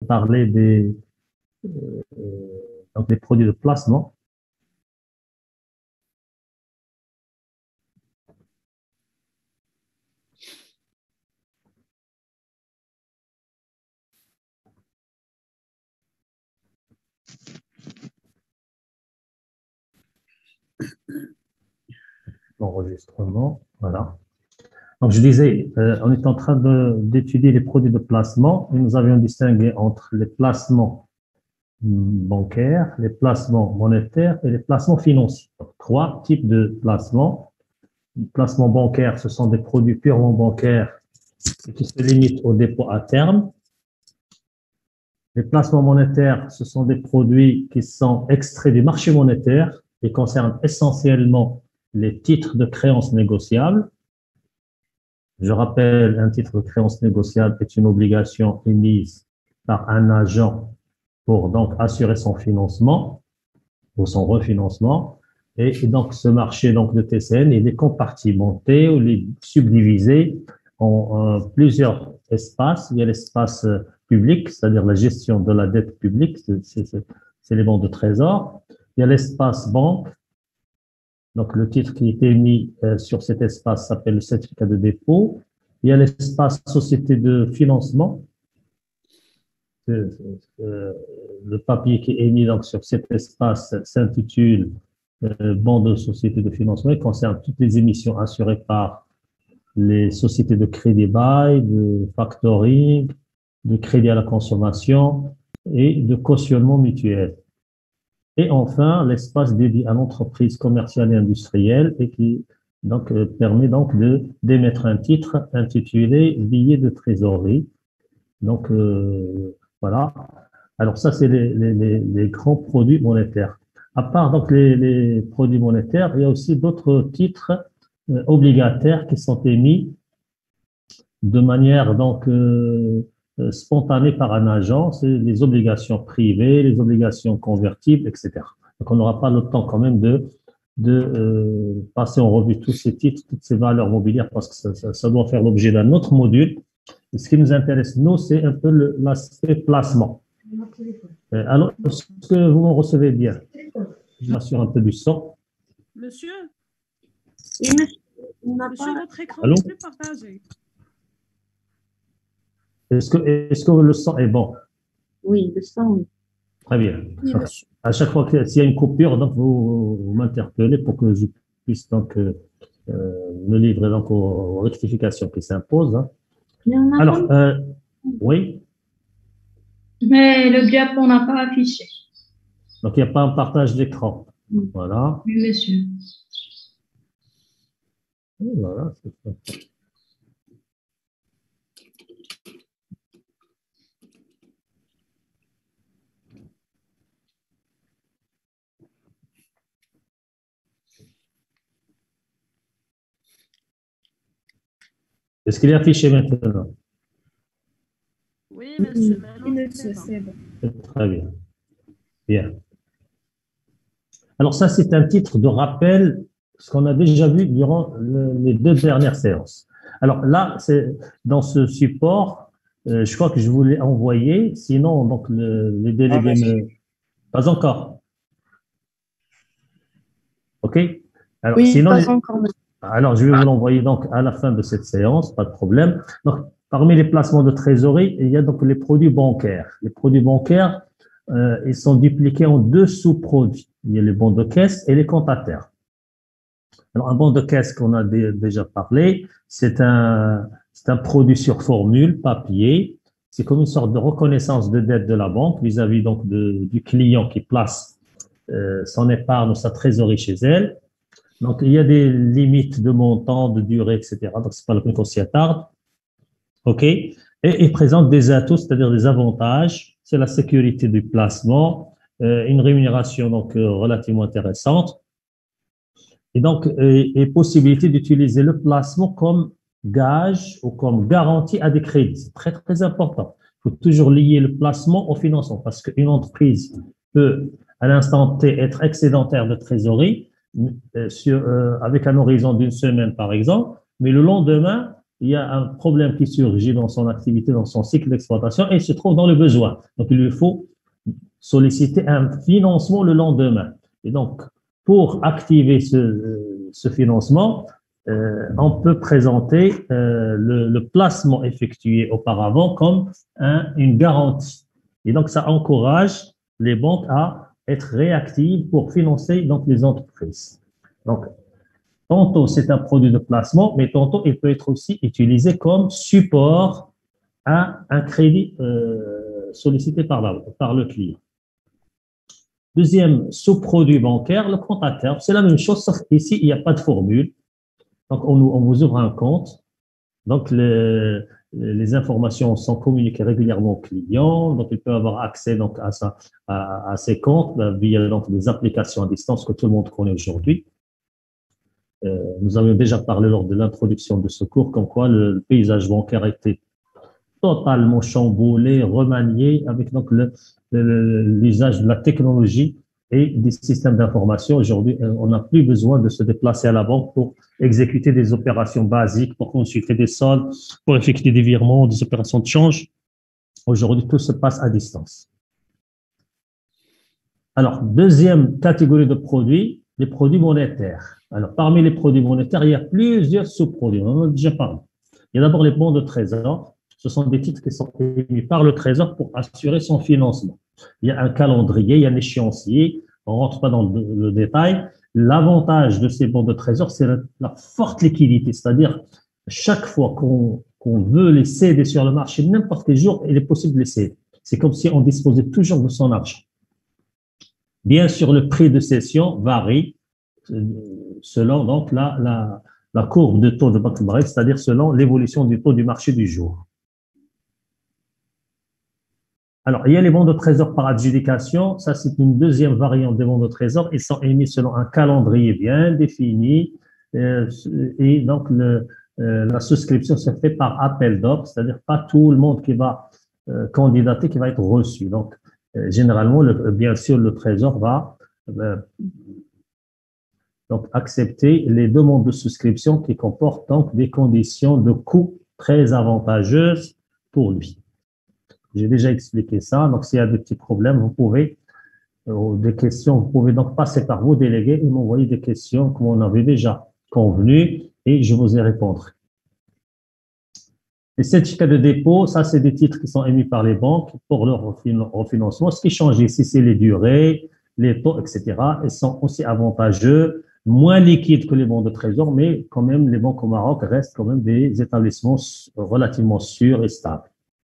parler donc des produits de placement. Enregistrement, voilà. Donc, je disais, on est en train d'étudier les produits de placement et nous avions distingué entre les placements bancaires, les placements monétaires et les placements financiers. Donc, trois types de placements. Les placements bancaires, ce sont des produits purement bancaires qui se limitent au dépôt à terme. Les placements monétaires, ce sont des produits qui sont extraits du marché monétaire et concernent essentiellement les titres de créances négociables. Je rappelle, un titre de créance négociable est une obligation émise par un agent pour donc assurer son financement ou son refinancement. Et donc, ce marché donc, de TCN, il est compartimenté ou il est subdivisé en plusieurs espaces. Il y a l'espace public, c'est-à-dire la gestion de la dette publique, c'est les bons de trésor. Il y a l'espace banque. Donc, le titre qui est émis sur cet espace s'appelle le certificat de dépôt. Il y a l'espace société de financement. Le papier qui est émis donc, sur cet espace s'intitule bon de société de financement et concerne toutes les émissions assurées par les sociétés de crédit bail, de factoring, de crédit à la consommation et de cautionnement mutuel. Et enfin, l'espace dédié à l'entreprise commerciale et industrielle et qui donc permet donc d'émettre un titre intitulé billet de trésorerie. Donc voilà. Alors ça, c'est les grands produits monétaires. À part donc les produits monétaires, il y a aussi d'autres titres obligataires qui sont émis de manière donc spontanée par un agent, c'est les obligations privées, les obligations convertibles, etc. Donc on n'aura pas le temps quand même de passer en revue tous ces titres, toutes ces valeurs mobilières parce que ça doit faire l'objet d'un autre module. Et ce qui nous intéresse, nous, c'est un peu l'aspect placement. Alors, est-ce que vous me recevez bien? Je m'assure un peu du son. Monsieur, Oui, monsieur, votre écran Allô? n'est plus partagé. Est-ce que le son est bon? Oui, le son, oui. Très bien. Oui, Donc, monsieur. à chaque fois qu'il y a une coupure, donc vous m'interpellez pour que je puisse donc me livrer donc aux rectifications qui s'imposent. Hein. Mais on a Alors, pas- oui, Mais le diapo n'a pas affiché. donc il n'y a pas un partage d'écran. Oui. Voilà. Oui, monsieur. Voilà, c'est ça. Est-ce qu'il est affiché maintenant? Oui, monsieur. Maintenant, Oui, monsieur, c'est bon. Très bien. Bien. Alors ça, c'est un titre de rappel, ce qu'on a déjà vu durant les deux dernières séances. Alors là, c'est dans ce support, je crois que je vous l'ai envoyé, sinon donc les délégués ne... Pas encore. OK? Alors, Oui, sinon, pas encore. alors, je vais vous l'envoyer donc à la fin de cette séance, pas de problème. Donc, parmi les placements de trésorerie, il y a donc les produits bancaires. Les produits bancaires, ils sont dupliqués en deux sous-produits. Il y a les bons de caisse et les comptes à terme. Alors, un bon de caisse qu'on a déjà parlé, c'est un produit sur formule, papier. C'est comme une sorte de reconnaissance de dette de la banque vis-à-vis donc du client qui place son épargne ou sa trésorerie chez elle. Donc, il y a des limites de montant, de durée, etc. Donc, c'est pas le peine qu'on s'y attarde. OK? Et il présente des atouts, c'est-à-dire des avantages. C'est la sécurité du placement, une rémunération donc relativement intéressante. Et donc, et possibilité d'utiliser le placement comme gage ou comme garantie à des crédits. C'est très, très important. Il faut toujours lier le placement au financement parce qu'une entreprise peut, à l'instant T, être excédentaire de trésorerie avec un horizon d'une semaine, par exemple, mais le lendemain, il y a un problème qui surgit dans son activité, dans son cycle d'exploitation, et il se trouve dans le besoin. Donc, il lui faut solliciter un financement le lendemain. Et donc, pour activer ce financement, on peut présenter le placement effectué auparavant comme une garantie. Et donc, ça encourage les banques à être réactives pour financer donc, les entreprises. Donc, tantôt, c'est un produit de placement, mais tantôt, il peut être aussi utilisé comme support à un crédit sollicité par le client. Deuxième sous-produit bancaire, le compte à terme. C'est la même chose, sauf ici, il n'y a pas de formule. Donc, on vous ouvre un compte. Donc, les informations sont communiquées régulièrement au client. Donc, il peut avoir accès donc, à ses comptes via donc, des applications à distance que tout le monde connaît aujourd'hui. Nous avions déjà parlé lors de l'introduction de ce cours comme quoi le paysage bancaire était totalement chamboulé, remanié avec donc l'usage de la technologie et des systèmes d'information. Aujourd'hui, on n'a plus besoin de se déplacer à la banque pour exécuter des opérations basiques, pour consulter des soldes, pour effectuer des virements, des opérations de change. Aujourd'hui, tout se passe à distance. Alors, deuxième catégorie de produits, les produits monétaires. Alors, parmi les produits monétaires, il y a plusieurs sous-produits. On en a déjà parlé. Il y a d'abord les bons de trésor. Ce sont des titres qui sont émis par le Trésor pour assurer son financement. Il y a un calendrier, il y a un échéancier. On ne rentre pas dans le détail. L'avantage de ces bons de Trésor, c'est la forte liquidité. C'est-à-dire, chaque fois qu'on veut les céder sur le marché, n'importe quel jour, il est possible de les céder. C'est comme si on disposait toujours de son argent. Bien sûr, le prix de cession varie selon donc la courbe de taux de Banque Barrel, c'est-à-dire selon l'évolution du taux du marché du jour. Alors, il y a les bons de trésor par adjudication. Ça, c'est une deuxième variante des bons de trésor. Ils sont émis selon un calendrier bien défini. Et donc, la souscription se fait par appel d'offres, c'est-à-dire pas tout le monde qui va candidater qui va être reçu. Donc, généralement, bien sûr, le trésor va donc accepter les demandes de souscription qui comportent donc des conditions de coût très avantageuses pour lui. J'ai déjà expliqué ça. Donc, s'il y a des petits problèmes, vous pouvez, des questions, vous pouvez donc passer par vos délégués et m'envoyer des questions comme on avait déjà convenu et je vous y répondrai. Les certificats de dépôt, ça, c'est des titres qui sont émis par les banques pour leur refinancement. Ce qui change ici, c'est les durées, les taux, etc. Ils sont aussi avantageux, moins liquides que les bons de trésor, mais quand même, les banques au Maroc restent quand même des établissements relativement sûrs et stables.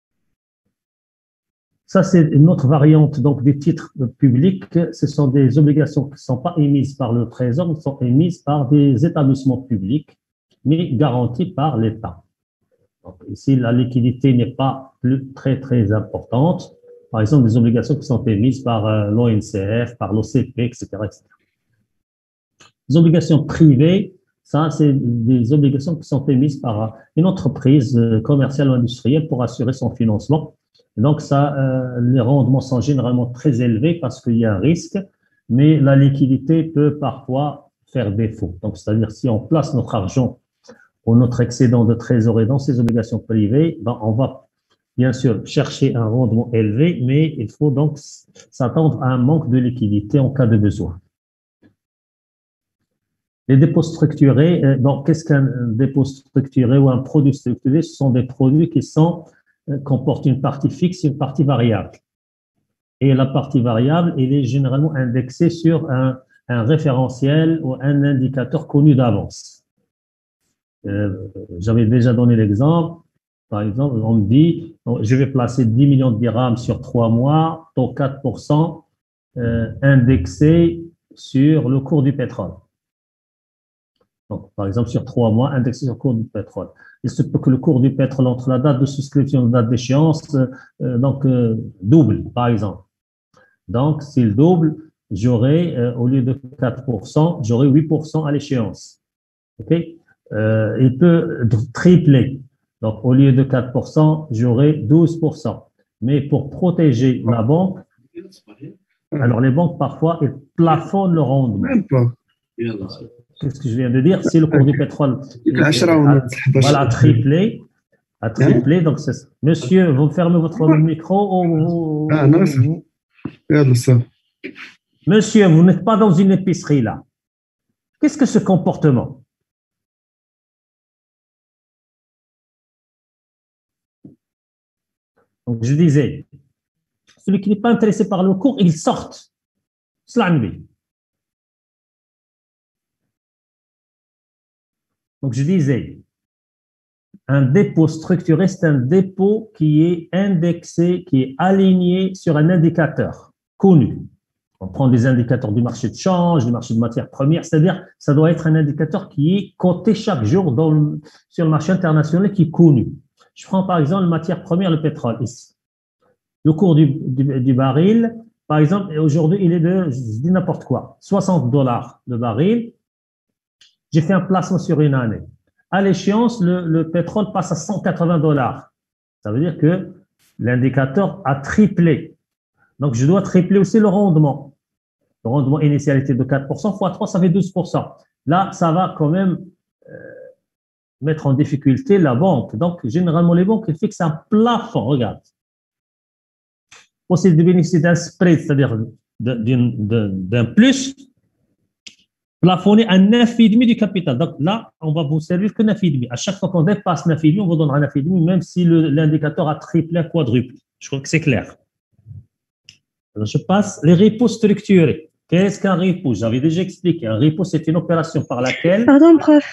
Ça, c'est une autre variante donc des titres publics. Ce sont des obligations qui ne sont pas émises par le Trésor, mais sont émises par des établissements publics, mais garanties par l'État. Donc, ici, la liquidité n'est pas très importante. Par exemple, des obligations qui sont émises par l'ONCF, par l'OCP, etc., etc. Les obligations privées, ça, c'est des obligations qui sont émises par une entreprise commerciale ou industrielle pour assurer son financement. Donc, ça, les rendements sont généralement très élevés parce qu'il y a un risque, mais la liquidité peut parfois faire défaut. Donc, c'est-à-dire, si on place notre argent ou notre excédent de trésorerie dans ces obligations privées, ben, on va bien sûr chercher un rendement élevé, mais il faut donc s'attendre à un manque de liquidité en cas de besoin. Les dépôts structurés, donc qu'est-ce qu'un dépôt structuré ou un produit structuré? Ce sont des produits qui comportent une partie fixe et une partie variable. Et la partie variable, elle est généralement indexée sur un référentiel ou un indicateur connu d'avance. J'avais déjà donné l'exemple. Par exemple, on me dit, je vais placer 10 millions de dirhams sur 3 mois, taux 4%, indexé sur le cours du pétrole. Donc, par exemple, sur 3 mois, indexé sur le cours du pétrole. Il se peut que le cours du pétrole entre la date de souscription et la date d'échéance double, par exemple. Donc, s'il double, j'aurai, au lieu de 4%, j'aurai 8% à l'échéance. Okay? Il peut tripler. Donc, au lieu de 4%, j'aurai 12%. Mais pour protéger la banque, alors les banques, parfois, elles plafonnent le rendement. qu'est-ce que je viens de dire? Si le cours du pétrole voilà, a triplé, donc c'est ça. Monsieur, vous fermez votre micro ou Monsieur, vous n'êtes pas dans une épicerie là. Qu'est-ce que ce comportement? Donc, je disais, celui qui n'est pas intéressé par le cours, il sort. Donc, je disais, un dépôt structuré, c'est un dépôt qui est indexé, qui est aligné sur un indicateur connu. On prend des indicateurs du marché de change, du marché de matières premières, c'est-à-dire ça doit être un indicateur qui est coté chaque jour sur le marché international qui est connu. Je prends par exemple la matière première, le pétrole, ici. Le cours du baril, par exemple, aujourd'hui, il est de, je dis n'importe quoi, $60 le baril. J'ai fait un placement sur une année. À l'échéance, le pétrole passe à $180. Ça veut dire que l'indicateur a triplé. Donc, je dois tripler aussi le rendement. Le rendement initial était de 4%, fois 3, ça fait 12%. Là, ça va quand même mettre en difficulté la banque. Donc, généralement, les banques, elles fixent un plafond. Regarde. Possible de bénéficier d'un spread, c'est-à-dire d'un plus, plafonné à 9,5 du capital. Donc là, on va vous servir que 9,5. À chaque fois qu'on dépasse 9,5, on vous donnera 9,5, même si l'indicateur a triplé, quadruplé. Je crois que c'est clair. Alors, je passe les repos structurés. Qu'est-ce qu'un repo? J'avais déjà expliqué. Un repo, c'est une opération par laquelle… Pardon, prof.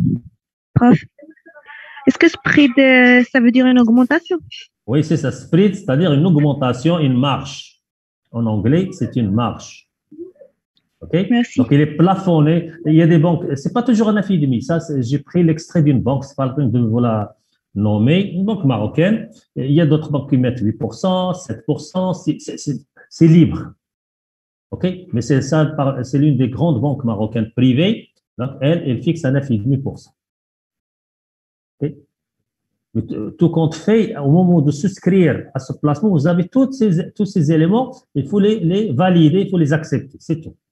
Est-ce que spread, ça veut dire une augmentation? Oui, c'est ça. Spread, c'est-à-dire une augmentation, une marge. En anglais, c'est une marge. OK? Merci. Donc, il est plafonné. Il y a des banques, c'est pas toujours un 9,5. Ça, j'ai pris l'extrait d'une banque, c'est pas le temps de vous la nommer, une banque marocaine. Il y a d'autres banques qui mettent 8%, 7%, c'est libre. OK? Mais c'est ça, c'est l'une des grandes banques marocaines privées. Donc, elle fixe à 9,5%. OK? Tout compte fait, au moment de souscrire à ce placement, vous avez tous ces éléments, il faut les valider, il faut les accepter, c'est tout.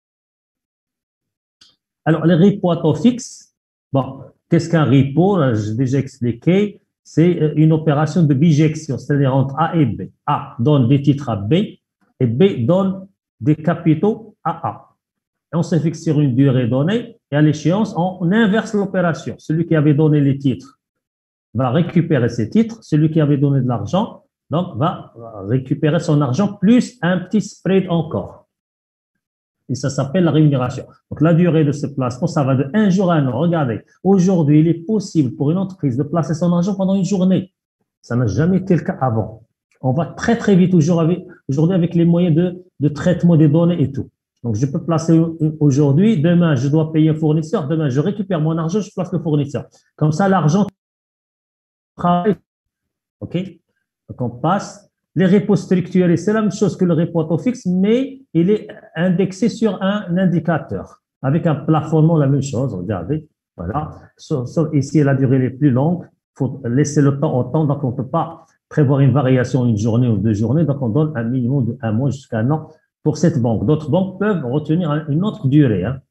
Alors, les repos à taux fixe, bon, qu'est-ce qu'un repo? J'ai déjà expliqué, c'est une opération de bijection, c'est-à-dire entre A et B. A donne des titres à B et B donne des capitaux à A. Et on se fixe sur une durée donnée et à l'échéance, on inverse l'opération. Celui qui avait donné les titres va récupérer ses titres, celui qui avait donné de l'argent, donc va récupérer son argent plus un petit spread encore. Et ça s'appelle la rémunération. Donc, la durée de ce placement, ça va de 1 jour à 1 an. Regardez, aujourd'hui, il est possible pour une entreprise de placer son argent pendant une journée. Ça n'a jamais été le cas avant. On va très, très vite aujourd'hui avec les moyens de traitement des données et tout. Donc, je peux placer aujourd'hui, demain, je dois payer un fournisseur, demain, je récupère mon argent, je place le fournisseur. Comme ça, l'argent travail. OK? Donc, on passe. Les repos structurés, c'est la même chose que le repo à taux fixe, mais il est indexé sur un indicateur. Avec un plafonnement, la même chose. Regardez. Voilà. Ici, la durée est plus longue. Il faut laisser le temps au temps. Donc, on ne peut pas prévoir une variation une journée ou 2 journées. Donc, on donne un minimum de 1 mois jusqu'à 1 an pour cette banque. D'autres banques peuvent retenir une autre durée. Hein.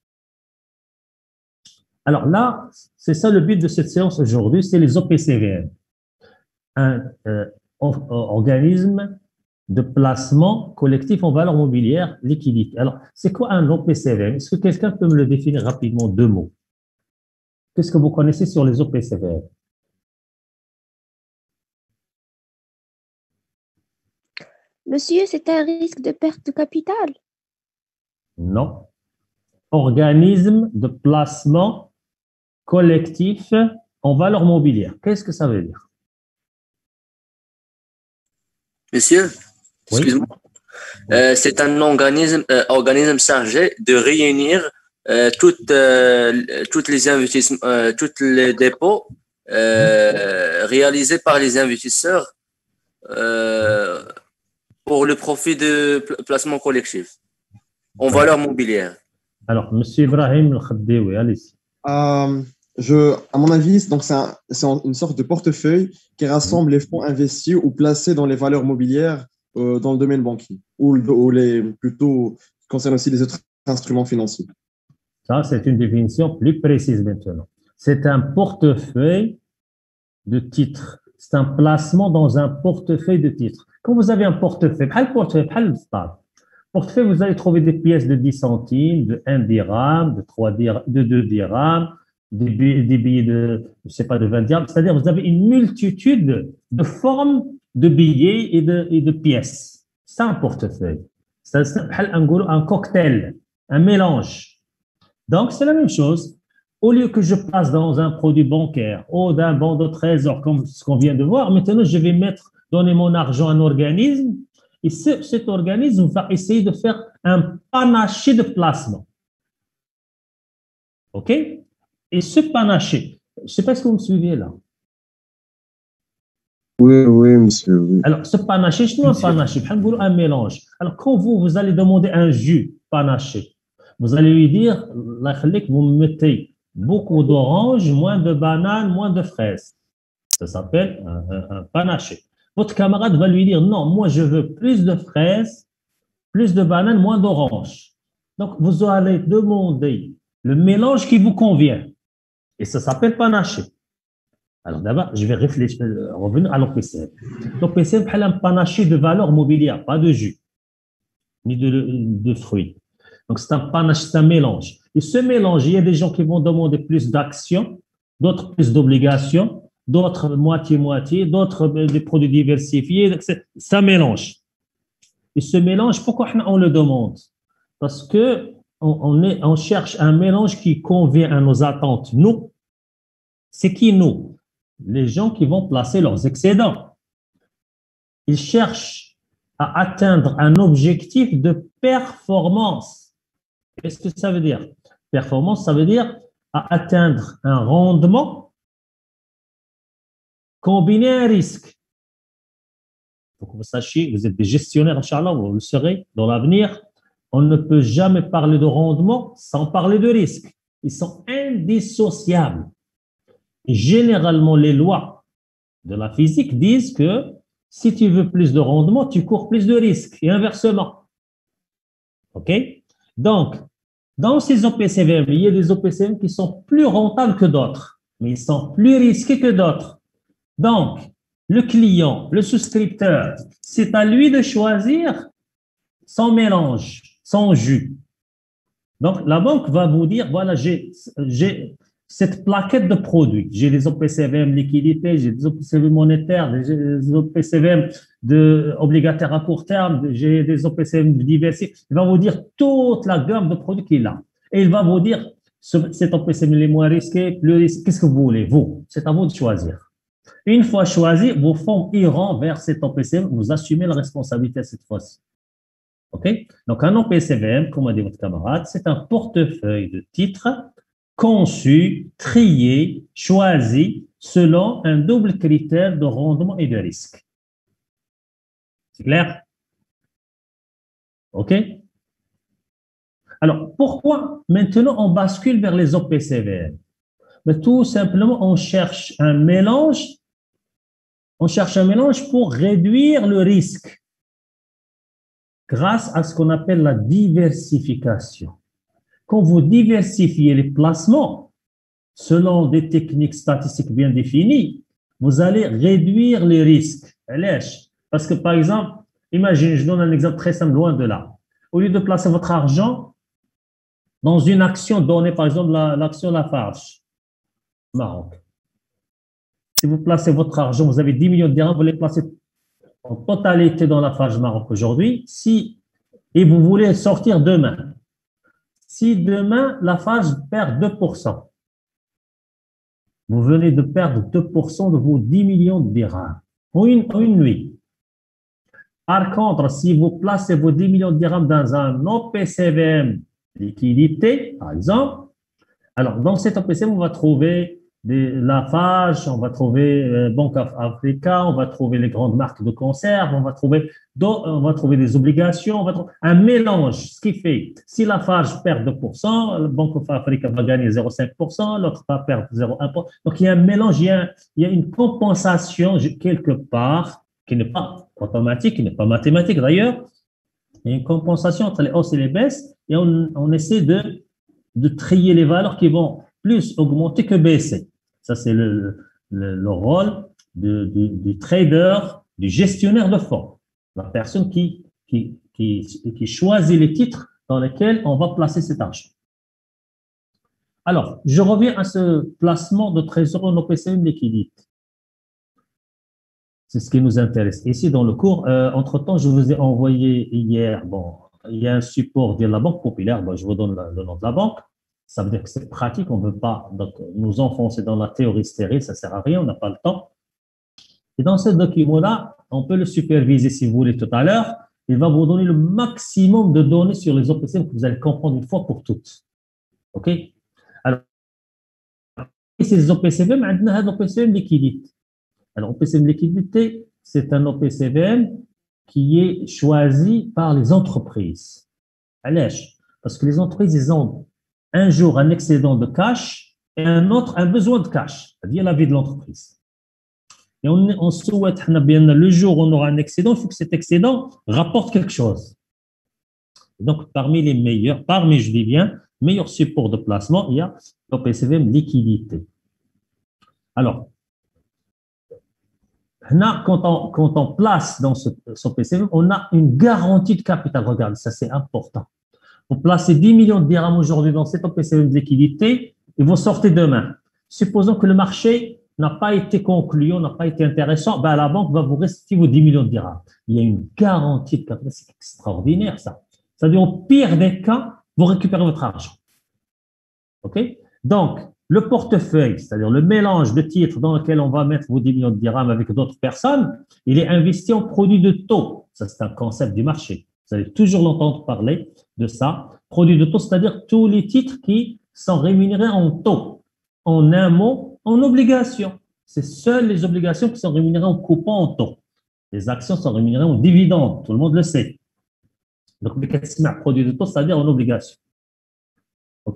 Alors là, c'est ça le but de cette séance aujourd'hui, c'est les OPCVM. Un organisme de placement collectif en valeur mobilière liquidité. Alors, c'est quoi un OPCVM? Est-ce que quelqu'un peut me le définir rapidement, 2 mots? Qu'est-ce que vous connaissez sur les OPCVM? Monsieur, c'est un risque de perte de capital? Non. Organisme de placement collectif en valeur mobilière. Qu'est-ce que ça veut dire? Monsieur, Oui. excuse-moi. C'est un organisme chargé de réunir toutes les investissements, tous les dépôts réalisés par les investisseurs pour le profit de placement collectif en valeur mobilière. Alors, Monsieur Ibrahim Al-Khaddewi, allez-y. À mon avis, donc c'est une sorte de portefeuille qui rassemble les fonds investis ou placés dans les valeurs mobilières dans le domaine banquier ou plutôt concerne aussi les autres instruments financiers. Ça, c'est une définition plus précise maintenant. C'est un portefeuille de titres. C'est un placement dans un portefeuille de titres. Quand vous avez un portefeuille, portefeuille, vous allez trouver des pièces de 10 centimes, de 1 dirham, de 3 dirhams, de 2 dirhams, des billets de, je sais pas, de 20 dirhams. C'est-à-dire, vous avez une multitude de formes de billets et de pièces. C'est un portefeuille. C'est un cocktail, un mélange. Donc, c'est la même chose. Au lieu que je place dans un produit bancaire ou d'un bon de trésor, comme ce qu'on vient de voir, maintenant, je vais donner mon argent à un organisme et cet organisme va essayer de faire un panaché de placement. OK? Et ce panaché, je ne sais pas si vous me suivez là. Oui, oui, monsieur. Oui. Alors, ce panaché, je un panaché, un mélange. Alors, quand vous allez demander un jus panaché, vous allez lui dire, vous me mettez beaucoup d'oranges, moins de bananes, moins de fraises. Ça s'appelle un panaché. Votre camarade va lui dire, non, moi, je veux plus de fraises, plus de bananes, moins d'oranges. Donc, vous allez demander le mélange qui vous convient. Et ça s'appelle panaché. Alors d'abord, je vais revenir à l'OPCM. L'OPCM, c'est un panaché de valeurs mobilières, pas de jus, ni de fruits. Donc c'est un panaché, c'est un mélange. Et ce mélange, il y a des gens qui vont demander plus d'actions, d'autres plus d'obligations, d'autres moitié-moitié, d'autres des produits diversifiés. Ça mélange. Et ce mélange, pourquoi on le demande? Parce que on cherche un mélange qui convient à nos attentes. Nous, c'est qui nous? Les gens qui vont placer leurs excédents. Ils cherchent à atteindre un objectif de performance. Qu'est-ce que ça veut dire? Performance, ça veut dire à atteindre un rendement combiné à un risque. Il faut que vous sachiez, vous êtes des gestionnaires, Inch'Allah, vous le serez dans l'avenir. On ne peut jamais parler de rendement sans parler de risque. Ils sont indissociables. Généralement, les lois de la physique disent que si tu veux plus de rendement, tu cours plus de risques et inversement. OK? Donc, dans ces OPCVM, il y a des OPCVM qui sont plus rentables que d'autres, mais ils sont plus risqués que d'autres. Donc, le client, le souscripteur, c'est à lui de choisir son mélange, son jus. Donc, la banque va vous dire, voilà, j'ai cette plaquette de produits. J'ai des OPCVM liquidité, j'ai des OPCVM monétaires, des OPCVM obligataires à court terme, j'ai des OPCVM diversifiés. Il va vous dire toute la gamme de produits qu'il a. Et il va vous dire, cet OPCVM les moins risqués, plus risqués, qu'est-ce que vous voulez? Vous, c'est à vous de choisir. Une fois choisi, vos fonds iront vers cet OPCVM, vous assumez la responsabilité cette fois-ci. OK? Donc, un OPCVM, comme a dit votre camarade, c'est un portefeuille de titres conçu, trié, choisi selon un double critère de rendement et de risque. C'est clair? OK? Alors, pourquoi maintenant on bascule vers les OPCVM? Mais tout simplement, on cherche un mélange pour réduire le risque grâce à ce qu'on appelle la diversification. Quand vous diversifiez les placements selon des techniques statistiques bien définies, vous allez réduire les risques. Parce que, par exemple, imaginez, je donne un exemple très simple, loin de là. Au lieu de placer votre argent dans une action donnée, par exemple, l'action Lafarge, Maroc. Si vous placez votre argent, vous avez 10 millions de dirhams, vous les placez en totalité dans Lafarge Maroc aujourd'hui, et vous voulez sortir demain. Si demain, Lafarge perd 2%, vous venez de perdre 2% de vos 10 millions de dirhams en une nuit. Par contre, si vous placez vos 10 millions de dirhams dans un OPCVM liquidité, par exemple, alors dans cet OPCVM, on va trouver Lafarge, on va trouver Banque Africa, on va trouver les grandes marques de conserve, on va trouver des obligations, on va trouver un mélange, ce qui fait, si Lafarge perd 2%, Banque Africa va gagner 0,5%, l'autre va perdre 0,1%. Donc, il y a un mélange, il y a une compensation quelque part, qui n'est pas automatique, qui n'est pas mathématique d'ailleurs. Il y a une compensation entre les hausses et les baisses, et on essaie de de trier les valeurs qui vont plus augmenter que baisser. Ça, c'est le rôle du trader, du gestionnaire de fonds, la personne qui choisit les titres dans lesquels on va placer cet argent. Alors, je reviens à ce placement de trésor en OPCVM liquidité. C'est ce qui nous intéresse. Ici, dans le cours, entre-temps, je vous ai envoyé hier, bon, il y a un support de la Banque Populaire, bon, je vous donne le nom de la banque. Ça veut dire que c'est pratique, on ne veut pas donc, nous enfoncer dans la théorie stérile, ça ne sert à rien, on n'a pas le temps. Et dans ce document-là, on peut le superviser si vous voulez tout à l'heure. Il va vous donner le maximum de données sur les OPCVM que vous allez comprendre une fois pour toutes. OK? Alors, ces OPCVM, on a un OPCVM liquidité. Alors, OPCVM liquidité, c'est un OPCVM qui est choisi par les entreprises. Parce que les entreprises, ils ont un jour un excédent de cash et un autre un besoin de cash, c'est-à-dire la vie de l'entreprise. Et on souhaite, le jour où on aura un excédent, il faut que cet excédent rapporte quelque chose. Donc, parmi les meilleurs, je dis bien, meilleurs supports de placement, il y a l'OPCVM liquidité. Alors, quand on place dans ce OPCVM, on a une garantie de capital. Regardez, ça c'est important. Vous placez 10 millions de dirhams aujourd'hui dans cet OPCVM de liquidité et vous sortez demain. Supposons que le marché n'a pas été concluant, n'a pas été intéressant, ben la banque va vous restituer vos 10 millions de dirhams. Il y a une garantie de capital, c'est extraordinaire ça. C'est-à-dire au pire des cas, vous récupérez votre argent. OK? Donc, le portefeuille, c'est-à-dire le mélange de titres dans lequel on va mettre vos 10 millions de dirhams avec d'autres personnes, il est investi en produits de taux. Ça, c'est un concept du marché. Vous allez toujours l'entendre parler de ça. Produits de taux, c'est-à-dire tous les titres qui sont rémunérés en taux. En un mot, en obligation. C'est seules les obligations qui sont rémunérées en coupon en taux. Les actions sont rémunérées en dividendes, tout le monde le sait. Donc, produits de taux, c'est-à-dire en obligation. OK?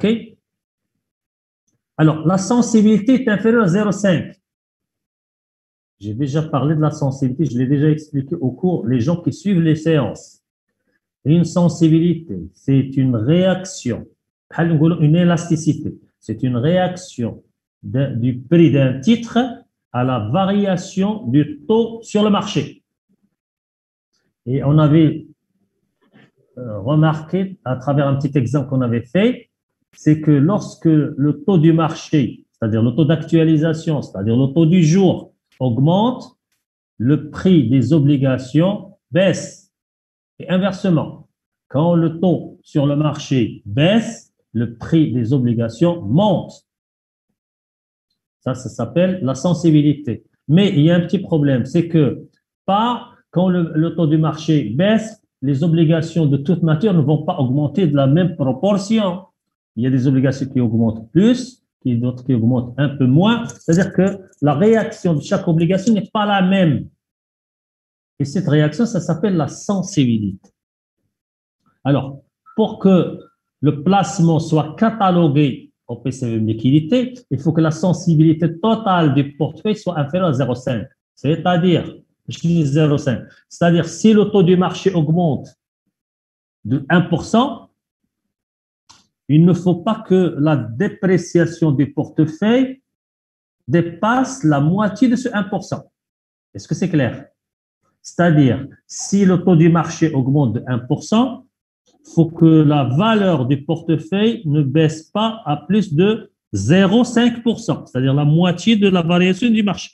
Alors, la sensibilité est inférieure à 0,5. J'ai déjà parlé de la sensibilité, je l'ai déjà expliqué au cours, les gens qui suivent les séances. Une sensibilité, c'est une réaction, une élasticité. C'est une réaction du prix d'un titre à la variation du taux sur le marché. Et on avait remarqué, à travers un petit exemple qu'on avait fait, c'est que lorsque le taux du marché, c'est-à-dire le taux d'actualisation, c'est-à-dire le taux du jour, augmente, le prix des obligations baisse. Et inversement, quand le taux sur le marché baisse, le prix des obligations monte. Ça s'appelle la sensibilité. Mais il y a un petit problème, c'est que quand le taux du marché baisse, les obligations de toute nature ne vont pas augmenter de la même proportion. Il y a des obligations qui augmentent plus, d'autres qui augmentent un peu moins. C'est-à-dire que la réaction de chaque obligation n'est pas la même. Et cette réaction, ça s'appelle la sensibilité. Alors, pour que le placement soit catalogué au OPCVM liquidité, il faut que la sensibilité totale du portefeuille soit inférieure à 0,5. C'est-à-dire, je dis 0,5. C'est-à-dire, si le taux du marché augmente de 1%, il ne faut pas que la dépréciation du portefeuille dépasse la moitié de ce 1%. Est-ce que c'est clair? C'est-à-dire, si le taux du marché augmente de 1%, il faut que la valeur du portefeuille ne baisse pas à plus de 0,5%, c'est-à-dire la moitié de la variation du marché.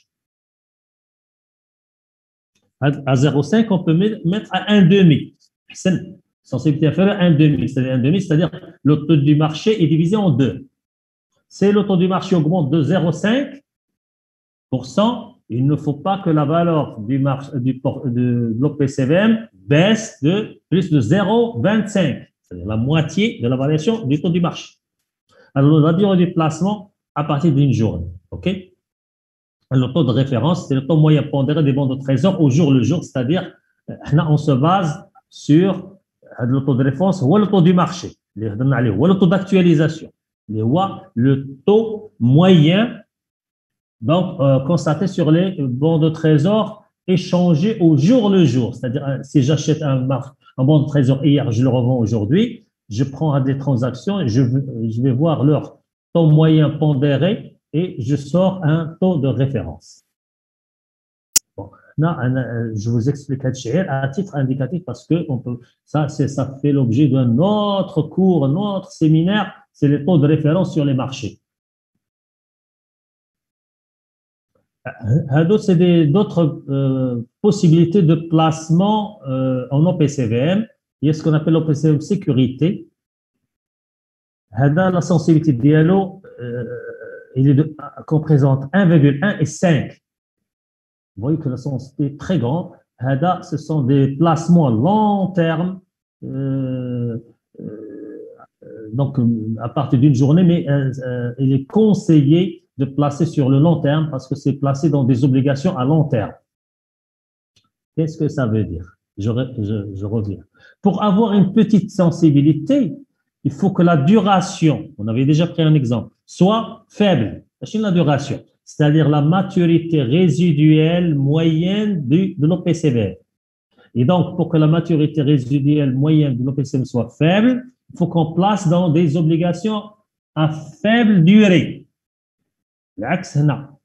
À 0,5, on peut mettre à 1,5. Sensibilité inférieure à 1,5, c'est-à-dire le taux du marché est divisé en deux. Si le taux du marché augmente de 0,5%, il ne faut pas que la valeur de l'OPCVM baisse de plus de 0,25, c'est-à-dire la moitié de la variation du taux du marché. Alors, la durée du placement à partir d'une journée. OK? Le taux de référence, c'est le taux moyen pondéré des bons de trésor au jour le jour, c'est-à-dire on se base sur le taux de référence ou le taux du marché, ou le taux d'actualisation, le taux moyen donc constaté sur les bons de trésor échangés au jour le jour. C'est-à-dire, si j'achète un bon de trésor hier, je le revends aujourd'hui, je prends des transactions et je vais voir leur taux moyen pondéré et je sors un taux de référence. Bon, là, je vous explique à titre indicatif parce que ça fait l'objet d'un autre cours, un autre séminaire, c'est les taux de référence sur les marchés. C'est d'autres possibilités de placement en OPCVM. Il y a ce qu'on appelle l'OPCVM sécurité. La sensibilité dialogue, qu'on présente 1,1 et 5. Vous voyez que la sensibilité est très grande. Ce sont des placements à long terme, donc à partir d'une journée, mais il est conseillé de placer sur le long terme parce que c'est placé dans des obligations à long terme. Qu'est-ce que ça veut dire? Je reviens. Pour avoir une petite sensibilité, il faut que la duration, on avait déjà pris un exemple, soit faible. C'est la duration, c'est-à-dire la maturité résiduelle moyenne de l'OPCVM. Et donc, pour que la maturité résiduelle moyenne de l'OPCVM soit faible, il faut qu'on place dans des obligations à faible durée. L'axe,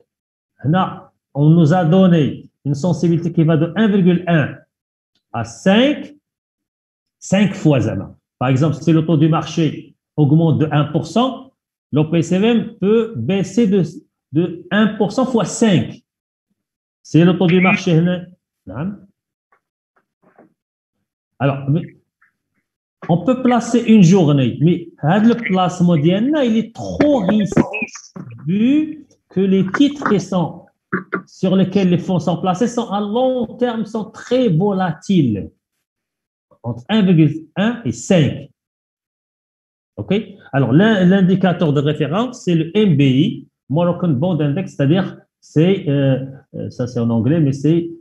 on nous a donné une sensibilité qui va de 1,1 à 5 fois Zama. Par exemple, si le taux du marché augmente de 1%, l'OPCVM peut baisser de 1% fois 5. C'est le taux du marché. Alors, on peut placer une journée, mais le placement d'INA, il est trop risqué vu que les titres sur lesquels les fonds sont placés sont à long terme, sont très volatiles, entre 1,1 et 5. OK? Alors, l'indicateur de référence, c'est le MBI, Moroccan Bond Index, c'est-à-dire, ça c'est en anglais, mais c'est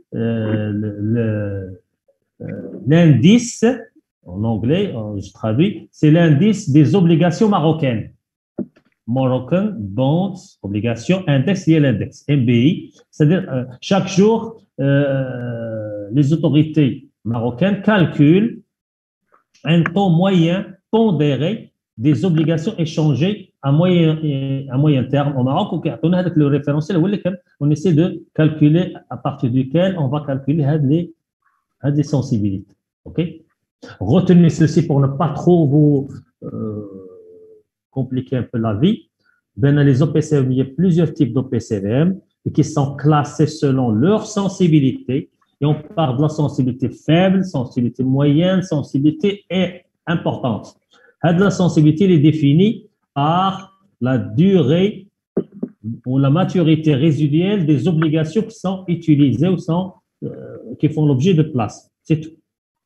l'indice, en anglais, je traduis, c'est l'indice des obligations marocaines. Moroccan Bonds, Obligations, Index et l'index, MBI. C'est-à-dire, chaque jour, les autorités marocaines calculent un taux moyen pondéré des obligations échangées à moyen terme au Maroc. Avec le référentiel, on essaie de calculer à partir duquel on va calculer les sensibilités. OK? Retenez ceci pour ne pas trop vous compliquer un peu la vie. Les OPCVM, il y a plusieurs types d'OPCVM qui sont classés selon leur sensibilité. Et on parle de la sensibilité faible, sensibilité moyenne, sensibilité importante. La sensibilité est définie par la durée ou la maturité résiduelle des obligations qui sont utilisées ou qui font l'objet de place. C'est tout.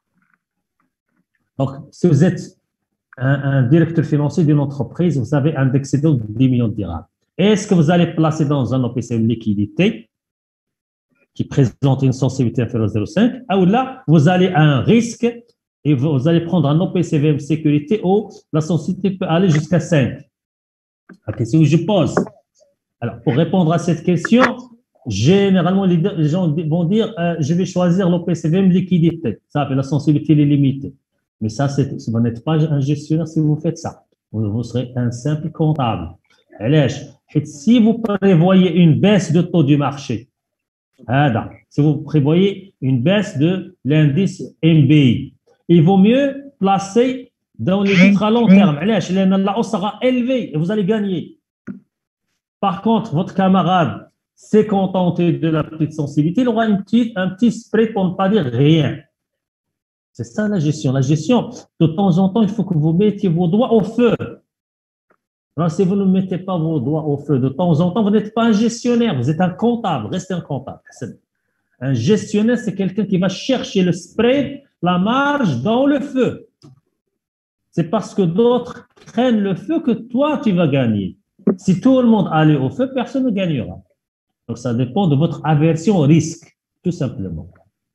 Donc, si vous êtes un directeur financier d'une entreprise, vous avez un excédent de 10 millions de dirhams. Est-ce que vous allez placer dans un OPCVM liquidité qui présente une sensibilité inférieure à 0,5, ou là, vous allez à un risque et vous allez prendre un OPCVM sécurité où la sensibilité peut aller jusqu'à 5. La question que je pose. Alors, pour répondre à cette question, généralement, les gens vont dire je vais choisir l'OPCVM liquidité. Ça fait la sensibilité est limitée. Mais ça, vous n'êtes pas un gestionnaire si vous faites ça. Vous serez un simple comptable. Et si vous prévoyez une baisse de taux du marché, si vous prévoyez une baisse de l'indice MBI, il vaut mieux placer dans les titres à long terme. La hausse sera élevée et vous allez gagner. Par contre, votre camarade s'est contenté de la petite sensibilité, il aura un petit spread pour ne pas dire rien. C'est ça la gestion. La gestion, de temps en temps, il faut que vous mettiez vos doigts au feu. Alors, si vous ne mettez pas vos doigts au feu de temps en temps, vous n'êtes pas un gestionnaire, vous êtes un comptable, restez un comptable. Un gestionnaire, c'est quelqu'un qui va chercher le spread, la marge dans le feu. C'est parce que d'autres craignent le feu que toi, tu vas gagner. Si tout le monde allait au feu, personne ne gagnera. Donc, ça dépend de votre aversion au risque, tout simplement.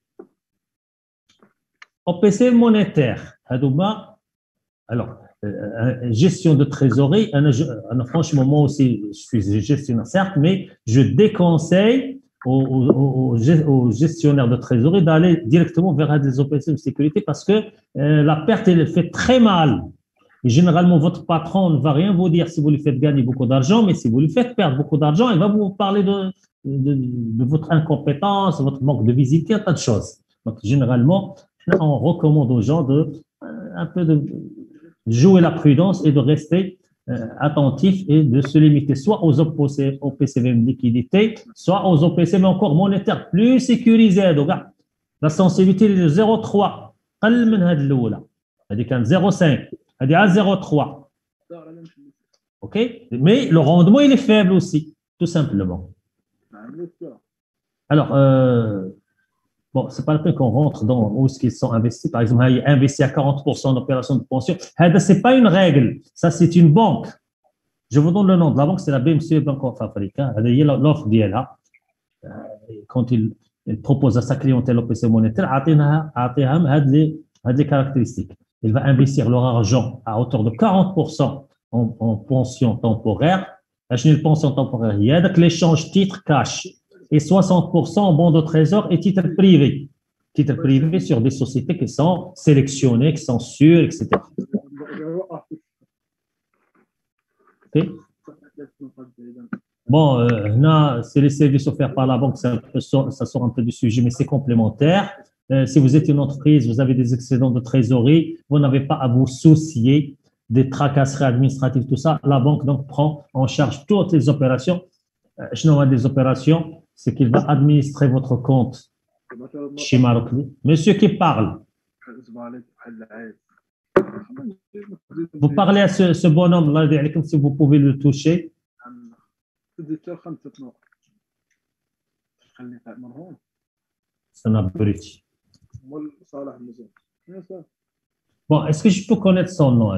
OPC monétaire, alors, gestion de trésorerie, franchement, moi aussi, je suis gestionnaire, certes, mais je déconseille aux gestionnaires de trésorerie d'aller directement vers des OPC de sécurité parce que la perte, elle fait très mal. Et généralement, votre patron ne va rien vous dire si vous lui faites gagner beaucoup d'argent, mais si vous lui faites perdre beaucoup d'argent, il va vous parler de votre incompétence, votre manque de visibilité, un tas de choses. Donc, généralement, on recommande aux gens un peu de jouer la prudence et de rester attentif et de se limiter soit aux OPCVM liquidité, soit aux OPCVM encore monétaires plus sécurisés. Donc, la sensibilité est de 0,3. قل من هذه الأولى. هذه كانت 0,5. هذه à 0,3. OK? Mais le rendement, il est faible aussi, tout simplement. Alors, bon, c'est pas la peine qu'on rentre dans où est-ce qu'ils sont investis. Par exemple, il investi à 40% d'opérations de pension. Ce n'est pas une règle. Ça, c'est une banque. Je vous donne le nom de la banque, c'est la BMC Bank of Africa. L'offre d'ILA, quand il propose à sa clientèle OPC monétaire, des caractéristiques. Il va investir leur argent à hauteur de 40% en pension temporaire. Une pension temporaire, il y a l'échange titre cash et 60% en bons de trésor et titres privés. Titres privés sur des sociétés qui sont sélectionnées, qui sont sûres, etc. Okay. Bon, là, c'est les services offerts par la banque, ça sort un peu du sujet, mais c'est complémentaire. Si vous êtes une entreprise, vous avez des excédents de trésorerie, vous n'avez pas à vous soucier des tracasseries administratives, tout ça. La banque donc prend en charge toutes les opérations. Des opérations, c'est qu'il va administrer votre compte chez Marocli. Monsieur qui parle. Vous parlez à ce bonhomme-là, comme si vous pouvez le toucher. C'est un abruti. Bon, est-ce que je peux connaître son nom?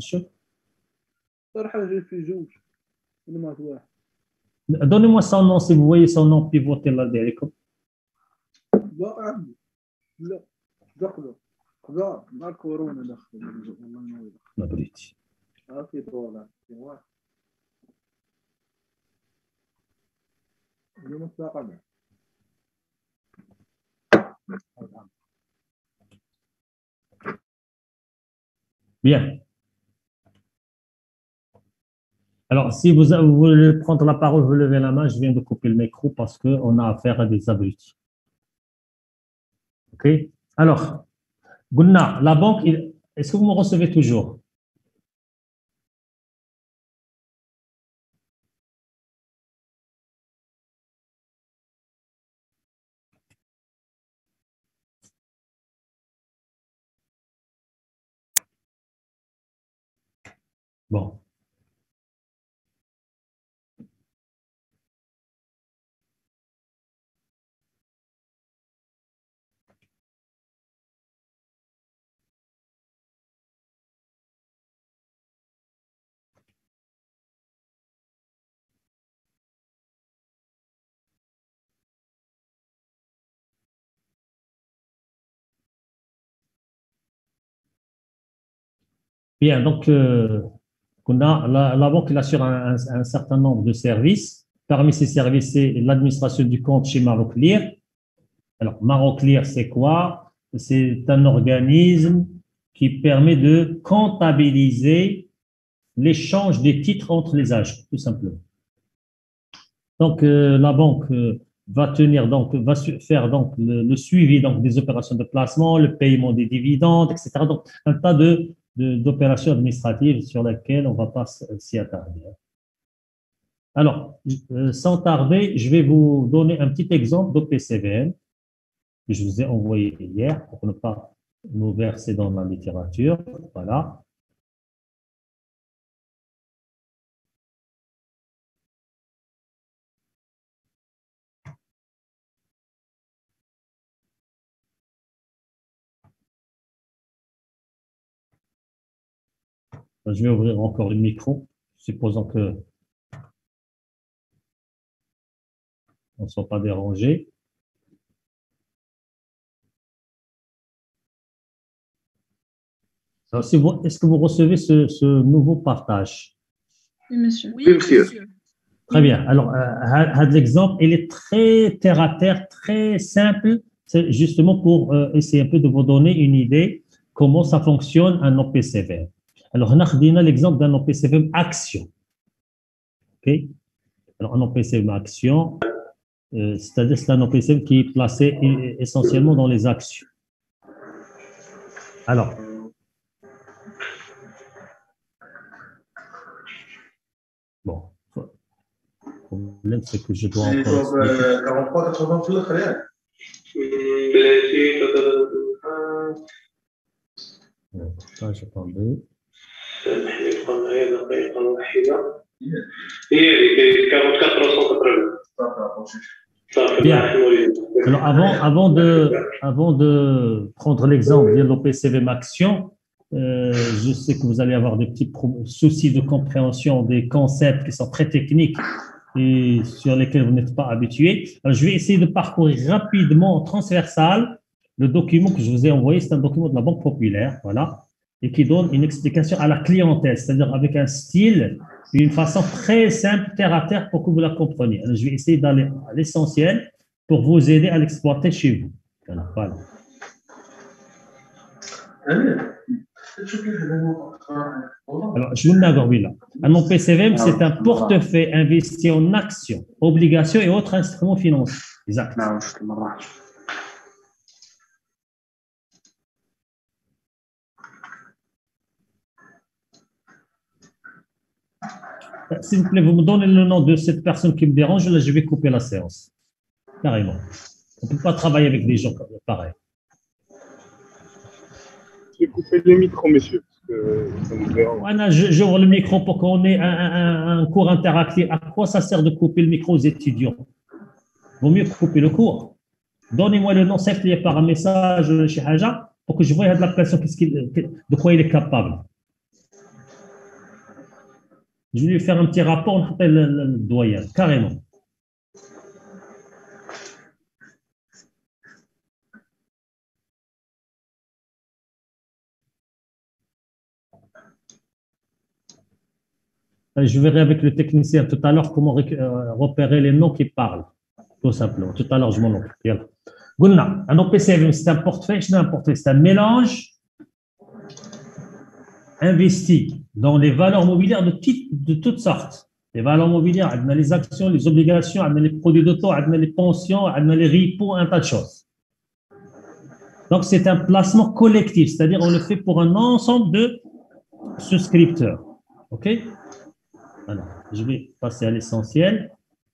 Donnez-moi son nom si vous voyez son nom pivoter là derrière. Bien. Alors, si vous voulez prendre la parole, vous levez la main, je viens de couper le micro parce qu'on a affaire à des abrutis. OK? Alors, Gouna, la banque, est-ce que vous me recevez toujours? Bon. Bien, donc, la banque elle assure un certain nombre de services. Parmi ces services, c'est l'administration du compte chez Maroclear. Alors, Maroclear, c'est quoi? C'est un organisme qui permet de comptabiliser l'échange des titres entre les agents, tout simplement. Donc, la banque va faire donc le suivi donc des opérations de placement, le paiement des dividendes, etc. Donc, un tas d'opérations administratives sur lesquelles on ne va pas s'y attarder. Alors, sans tarder, je vais vous donner un petit exemple d'OPCVM que je vous ai envoyé hier pour ne pas nous verser dans la littérature. Voilà. Je vais ouvrir encore le micro, supposons que on ne soit pas dérangé. Est-ce que vous recevez ce nouveau partage? Oui, monsieur. Oui, monsieur. Très bien. Alors, l'exemple, il est très terre à terre, très simple. C'est justement pour essayer un peu de vous donner une idée comment ça fonctionne un OPCVM. Alors, on a l'exemple d'un OPCVM action. OK? Alors, un OPCVM action, c'est-à-dire c'est un OPCVM qui est placé essentiellement dans les actions. Alors, bon, le problème, c'est que je dois encore... 43-80 j'attendais. Bien. Alors, avant de prendre l'exemple de l'OPCVM action, je sais que vous allez avoir des petits soucis de compréhension des concepts qui sont très techniques et sur lesquels vous n'êtes pas habitués. Alors, je vais essayer de parcourir rapidement en transversal le document que je vous ai envoyé. C'est un document de la Banque Populaire, voilà, et qui donne une explication à la clientèle, c'est-à-dire avec un style, une façon très simple, terre à terre, pour que vous la compreniez. Alors, je vais essayer d'aller à l'essentiel pour vous aider à l'exploiter chez vous. Voilà. Alors, je vous le dis là. Un OPCVM, c'est un portefeuille investi en actions, obligations et autres instruments financiers. Exact. S'il vous plaît, vous me donnez le nom de cette personne qui me dérange, là, je vais couper la séance. Carrément. On ne peut pas travailler avec des gens pareils. J'ai coupé le micro, monsieur. Voilà, j'ouvre le micro pour qu'on ait un cours interactif. À quoi ça sert de couper le micro aux étudiants? Vaut mieux couper le cours. Donnez-moi le nom, c'est par un message chez Haja pour que je voie de la personne de quoi il est capable. Je vais lui faire un petit rapport, on appelle le doyen, carrément. Je verrai avec le technicien tout à l'heure comment repérer les noms qui parlent, tout simplement. Tout à l'heure, je m'en occupe. Goulna, un OPCVM, c'est un portefeuille, c'est un mélange investi dans les valeurs mobilières de toutes sortes. Les valeurs mobilières, les actions, les obligations, les produits d'auto, les pensions, les repos, un tas de choses. Donc, c'est un placement collectif, c'est-à-dire on le fait pour un ensemble de souscripteurs. OK? Alors, je vais passer à l'essentiel.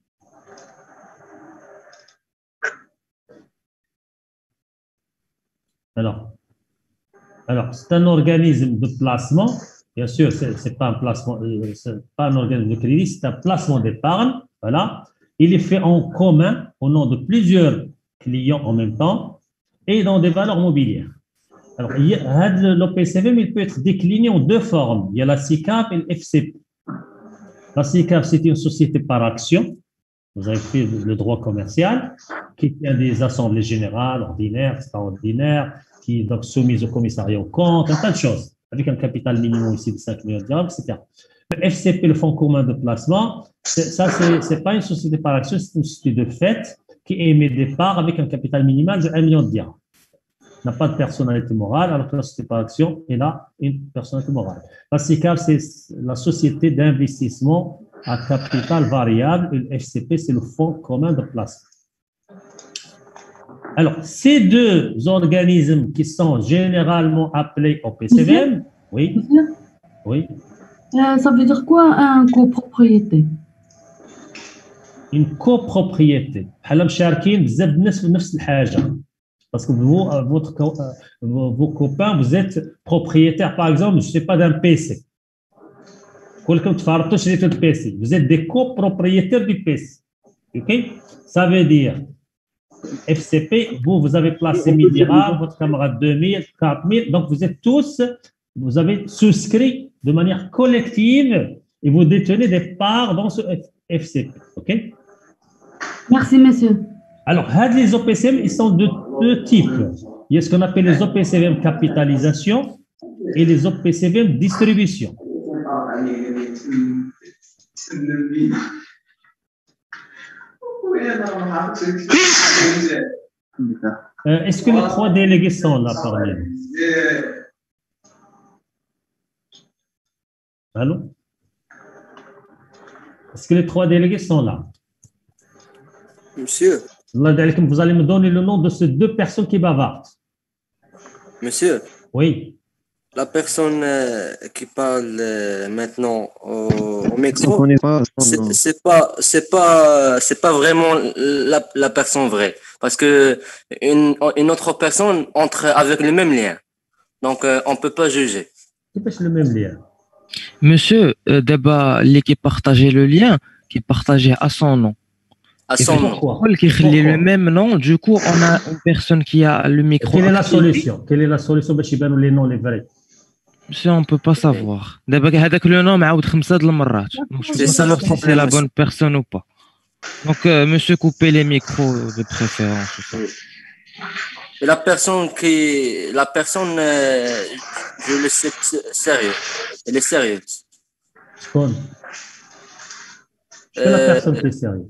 Alors, c'est un organisme de placement. Bien sûr, ce n'est pas un placement, c'est pas un organisme de crédit, c'est un placement d'épargne. Voilà. Il est fait en commun au nom de plusieurs clients en même temps et dans des valeurs mobilières. Alors, l'OPCVM, il peut être décliné en deux formes. Il y a la SICAV et le FCP. La SICAV, c'est une société par action. Vous avez fait le droit commercial qui tient des assemblées générales, ordinaires, extraordinaires, qui est donc soumise au commissariat aux comptes, un tas de choses, avec un capital minimum ici de 5 millions de dirhams, etc. Le FCP, le fonds commun de placement, ça, ce n'est pas une société par action, c'est une société de fait qui émet des parts avec un capital minimal de 1 million de dirhams. N'a pas de personnalité morale, alors que la société par action est là une personnalité morale. La SICAV, c'est la société d'investissement à capital variable, et le FCP, c'est le fonds commun de placement. Alors, ces deux organismes qui sont généralement appelés OPCVM, oui. Monsieur, Oui. ça veut dire quoi un copropriété? Une copropriété. حنا مشاركين بزاف الناس في نفس الحاجة. Parce que vous, vos copains, vous êtes propriétaires, par exemple, je ne sais pas, d'un PC. Vous êtes des copropriétaires du PC. Okay? Ça veut dire, FCP, vous avez placé 1000 dirhams, votre camarade 2000, 4000, donc vous êtes tous, vous avez souscrit de manière collective et vous détenez des parts dans ce FCP. OK? Merci, monsieur. Alors, les OPCVM, ils sont de deux types. Il y a ce qu'on appelle les OPCVM capitalisation et les OPCVM distribution. Est-ce que les trois délégués sont là parmi nous? Allô? Est-ce que les trois délégués sont là? Monsieur, Vous allez me donner le nom de ces deux personnes qui bavardent. monsieur, Oui. la personne qui parle maintenant au micro, c'est pas vraiment la personne vraie, parce que une autre personne entre avec le même lien, donc on peut pas juger. C'est le même lien. Monsieur, d'abord, l'équipe partageait le lien, qui partageait à son nom. À Et son nom. Pourquoi? qui est le même nom, du coup, on a une personne qui a le micro. Quelle est la activé. solution? Quelle est la solution باش يبانوا les noms les vrais? Monsieur, on peut pas savoir. D'abord, هذاك le nom معاود 5 المرات. Donc, je peux C'est pas ça savoir le si c'est la problème, bonne personne ou pas. Donc, monsieur, coupez les micros de préférence. Et la personne je le sais sérieux, elle est sérieuse. شكون؟ شكون la personne qui est sérieuse?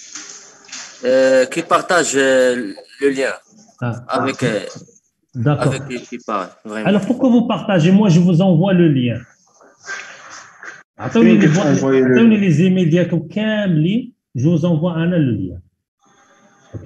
Qui partage le lien avec D'accord. qui parle vraiment. Alors pourquoi vous partagez? Moi, je vous envoie le lien. عطوني les immédiats كاملين, je vous envoie le lien. OK?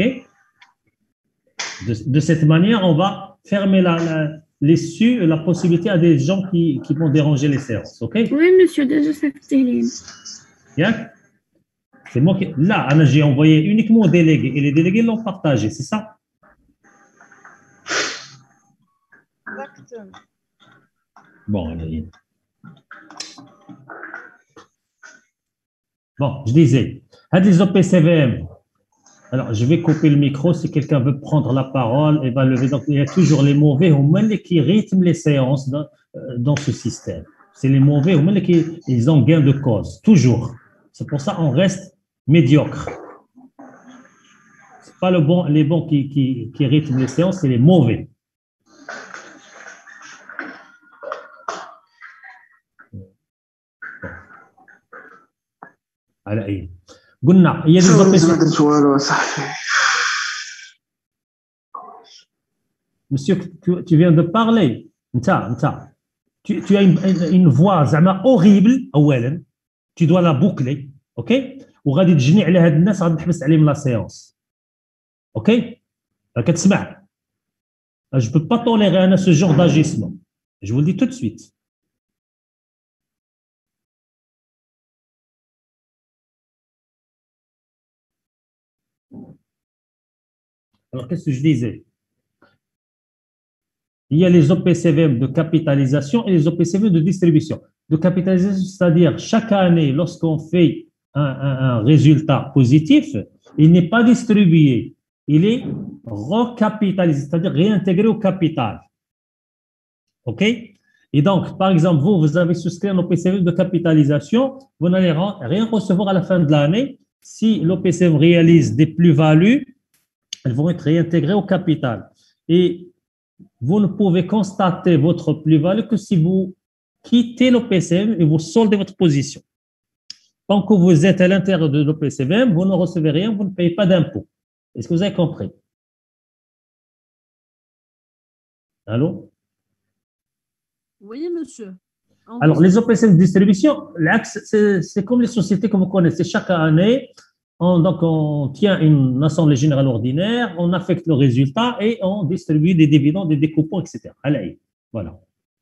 De cette manière, on va fermer l'issue, la possibilité à des gens qui vont déranger les séances. OK? Oui, monsieur, déjà c'est terrible. Bien? C'est moi qui... Là, j'ai envoyé uniquement aux délégués et les délégués l'ont partagé, c'est ça? Exactement. Bon, allez. Bon, je disais, à des OPCVM. Alors, je vais couper le micro si quelqu'un veut prendre la parole et va lever. Donc, il y a toujours les mauvais qui rythment les séances dans ce système. C'est les mauvais qui ils ont gain de cause, toujours. C'est pour ça qu'on reste médiocre. C'est pas les bons qui rythment les séances, c'est les mauvais. على قلنا هي Monsieur, tu viens de parler. Tu as une voix horrible اولا. Tu dois la boucler, OK? وغادي تجني على هاد الناس غادي نحبس عليهم لا séance. OK? راك تسمع. Je peux pas tolérer ce genre d'agissement. Je vous le dis tout de suite. Alors, qu'est-ce que je disais? Il y a les OPCVM de capitalisation et les OPCVM de distribution. De capitalisation, c'est-à-dire chaque année, lorsqu'on fait un résultat positif, il n'est pas distribué, il est recapitalisé, c'est-à-dire réintégré au capital. OK? Et donc, par exemple, vous avez souscrit un OPCVM de capitalisation, vous n'allez rien recevoir à la fin de l'année. Si l'OPCVM réalise des plus-values, elles vont être réintégrées au capital. Et vous ne pouvez constater votre plus-value que si vous quittez l'OPCVM et vous soldez votre position. Tant que vous êtes à l'intérieur de l'OPCVM, vous ne recevez rien, vous ne payez pas d'impôt. Est-ce que vous avez compris? Allô? Oui, monsieur. Alors, les OPCVM de distribution, c'est comme les sociétés que vous connaissez. Chaque année, on tient une assemblée générale ordinaire, on affecte le résultat et on distribue des dividendes, des coupons, etc. Allez, voilà.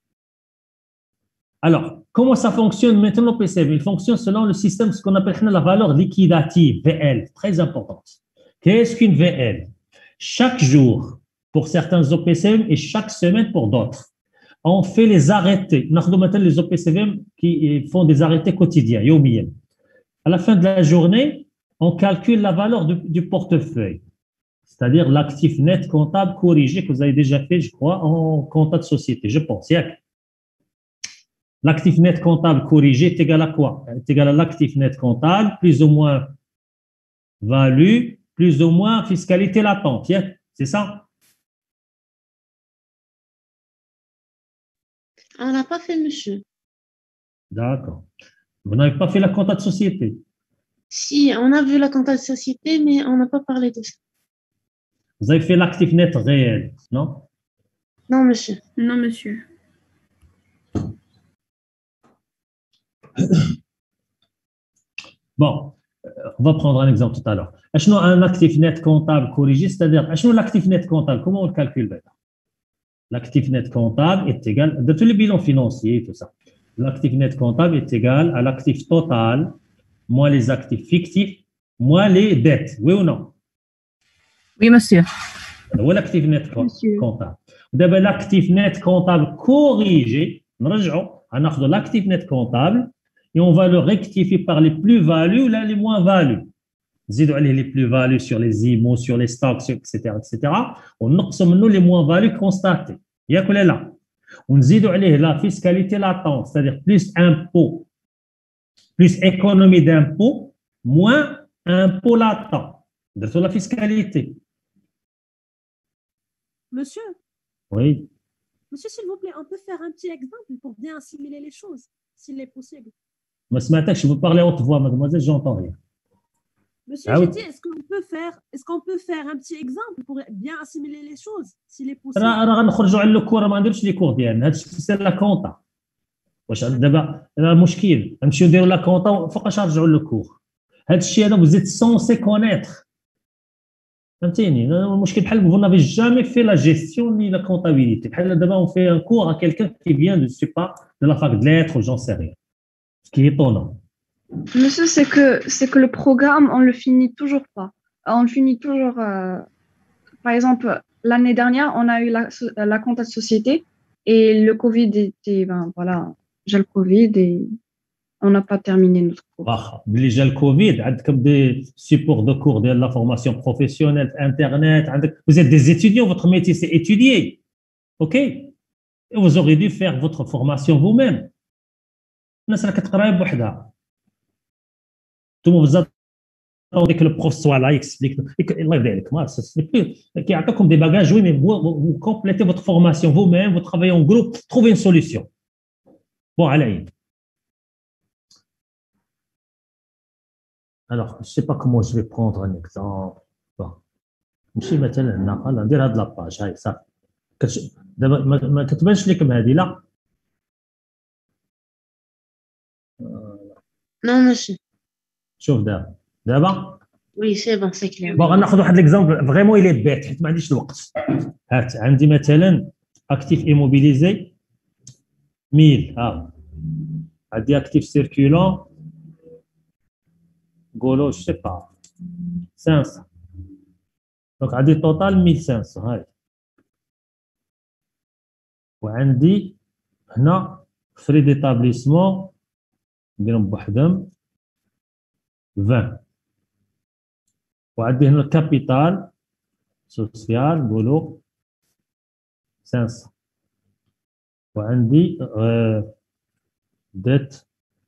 Alors, comment ça fonctionne maintenant l'OPCVM? Il fonctionne selon le système, ce qu'on appelle la valeur liquidative, VL, très importante. Qu'est-ce qu'une VL? Chaque jour, pour certains OPCVM et chaque semaine pour d'autres, on fait les arrêtés. Nous avons maintenant les OPCVM qui font des arrêtés quotidiens, yomiyen. À la fin de la journée, on calcule la valeur du portefeuille, c'est-à-dire l'actif net comptable corrigé que vous avez déjà fait, je crois, en compta de société, je pense. L'actif net comptable corrigé est égal à quoi? C'est égal à l'actif net comptable, plus ou moins value, plus ou moins fiscalité latente. C'est ça? On n'a pas fait, monsieur. D'accord. Vous n'avez pas fait la compta de société? Si, on a vu la compta de société, mais on n'a pas parlé de ça. Vous avez fait l'actif net réel, non? Non, monsieur. Non, monsieur. Bon, on va prendre un exemple tout à l'heure. Achnou un actif net comptable corrigé, c'est-à-dire, achnou l'actif net comptable, comment on le calcule? L'actif net comptable est égal, de tous les bilans financiers et tout ça, l'actif net comptable est égal à l'actif total, moins les actifs fictifs, moins les dettes, oui ou non? Oui, monsieur. Voilà l'actif net Monsieur. comptable. D'abord, l'actif net comptable corrigé, on a l'actif net comptable et on va le rectifier par les plus-values ou les moins-values. نزيدوا عليه les plus-values sur les IMO, sur les stocks, etc. ونقصوا منه les moins-values constatées. ياك ولا لا؟ ونزيدوا عليه la fiscalité latente, c'est-à-dire plus impôt, plus économie d'impôt, moins impôt latent. درتوا la fiscalité. Monsieur, Oui. monsieur, s'il vous plaît, on peut faire un petit exemple pour bien assimiler les choses, s'il est possible. ما سمعتكش, vous parlez haute voix, mademoiselle, j'entends rien. Monsieur, Ah j'ai oui. dit, est-ce qu'on peut faire un petit exemple pour bien assimiler les choses, s'il est possible? راه غنخرجوا على الكور, ما نديروش لي كور ديالنا, هادشي سي لا كونطا. واش دابا المشكل نمشيو نديروا لا كونطا فوقاش نرجعوا للكور. هادشي هذا vous êtes censé connaître. فهمتيني, المشكل بحال vous n'avez jamais fait la gestion ni la comptabilité. بحال دابا on fait un cours à quelqu'un qui vient de, je sais pas, de la fac de lettres ou j'en sais rien. Ce qui est étonnant. Monsieur, c'est que le programme, on le finit toujours pas. On le finit toujours. Par exemple, l'année dernière, on a eu la compta de société et le Covid était, ben voilà, j'ai le Covid et on n'a pas terminé notre cours. واخا بلي جا الكوفيد عندكم دي سيبور دو كور ديال لا فورماسيون بروفيسيونيل في انترنت, عندك vous êtes des étudiants, votre métier c'est étudier, ok, et vous aurez dû faire votre formation vous-même. الناس راه كتقرا بوحدها, نتوما بزاف ديك لو بروف سوا لا يكسبليك الله يبارك عليك, ما كيعطيكم دي باغاج, oui mais vous complétez votre formation vous-même, vous travaillez en groupe, trouvez une solution. Bon, على عين. Alors, je ne sais pas comment je vais prendre un exemple. Bon. نمشي مثلا هنا, ندير هاد لاباج, هاي صافي. دابا ما كتبانش لكم هذه, لا. Non, monsieur. شوف دابا. Oui, c'est bon, c'est clair. بون غناخذ واحد ليكزامبل فريمون إلي بيت حيت ما عنديش الوقت. هات عندي مثلا اكتيف ايموبيليزي 1000, ها عندي اكتيف سيركولون قولوا جو سي با 500, دونك عندي توتال 1500, هاي. وعندي هنا فري ديتابليسمون نديرهم بوحدهم 20, وعندي هنا الكابيتال سوسيال نقولوا 500, وعندي ديت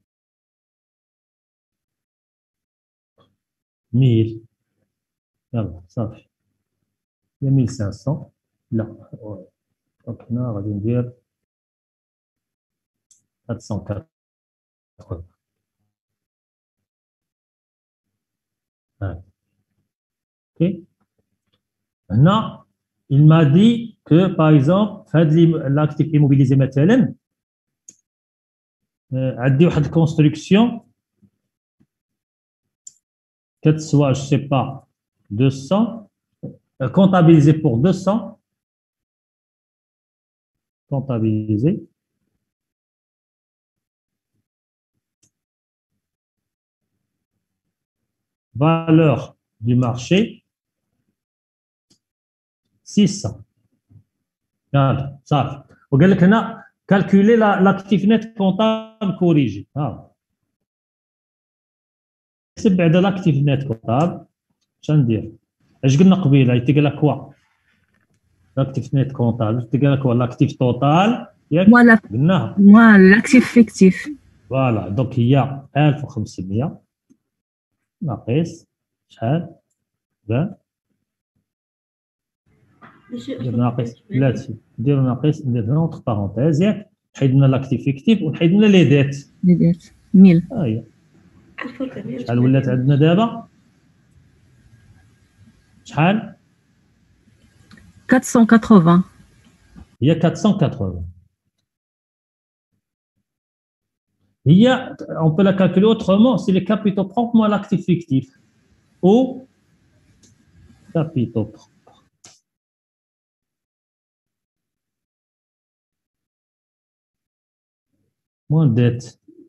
1000, يلا صافي هي 1500, لا دونك هنا غادي ندير 480. Ok. Maintenant, il m'a dit que, par exemple, l'actif immobilisé مثلا عندي واحد construction que soit, je sais pas, 200, comptabilisé pour 200, comptabilisé. Valeur du marché 600. Regarde, ça. وقال لك هنا calculer l'actif net comptable corrigé. نحسب بعدا l'actif net comptable. شنو ندير؟ اش قلنا قبيله؟ يتقال لك كوا l'actif net comptable, يتقال لك l'actif total. Voilà. قلناها. Moi, l'actif fictif. Voilà, donc il y a 1500 ناقص شحال 20 ندير ناقص 30 ندير ناقص ندير هنا اونتر بارونتيز, ياك حيدنا لاكتيف فيكتيف وحيدنا لي ديت. لي ديت 1000. ها هي شحال ولات عندنا دابا؟ شحال؟ 480. هي 480. On peut la calculer autrement, c'est les capitaux propres moins l'actif fictif. Ou capitaux propres. Moins dette.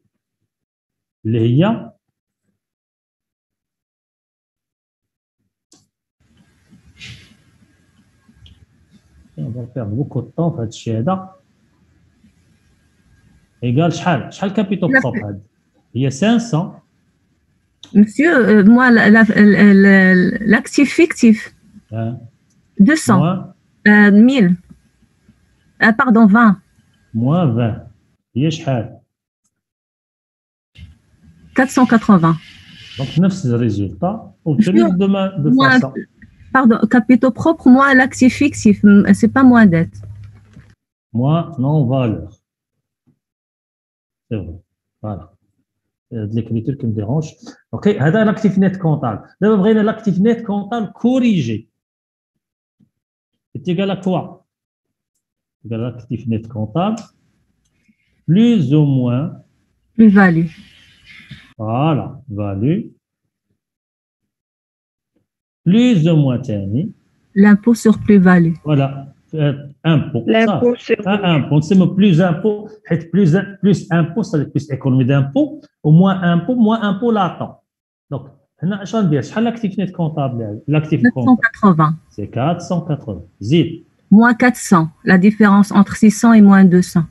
Les on va perdre beaucoup de temps في هذا الشيء هذا. Égal شحال capitaux propres هي 500. Monsieur, moi, l'actif fictif, 200, 1000, pardon, 20. Moins 20. هي شحال 480. Donc, 9 résultats obtenus de façon. Pardon, capitaux propres, moins l'actif fictif, c'est pas moins dette. Moins non-valeur. C'est vrai. Voilà. L'écriture qui me dérange. OK, c'est l'actif net comptable. D'abord, on a l'actif net comptable corrigé. C'est égal à quoi? Égal à l'actif net comptable plus ou moins. Plus-value. Voilà, value. Plus ou moins tani. L'impôt sur plus-value. Voilà, impôt. L'impôt sur impôt. C'est plus impôt. Plus impôt, ça veut dire plus économie d'impôt. Ou moins impôt latent. Donc, on a un dire, c'est l'actif net comptable. L'actif 480. C'est 480. Zip. Moins 400. La différence entre 600 et moins 200.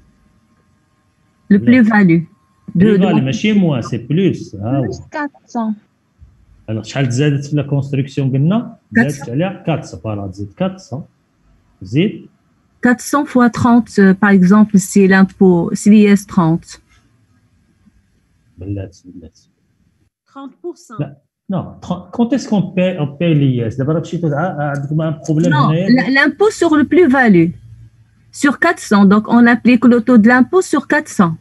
Le plus-value. Plus-value, mais chez moi, c'est plus. Plus 400. Alors, شحال زادت في la construction قلنا؟ زادت عليها 400. Voilà, زيد 400. زيد 400 fois 30, par exemple, c'est l'impôt, c'est l'IS 30. بلاتي 30%. لا non, quand est-ce qu'on paye l'IS? D'abord, عندكم un problème. Non, l'impôt sur le plus-value. Sur 400, donc on applique le taux de l'impôt sur 400.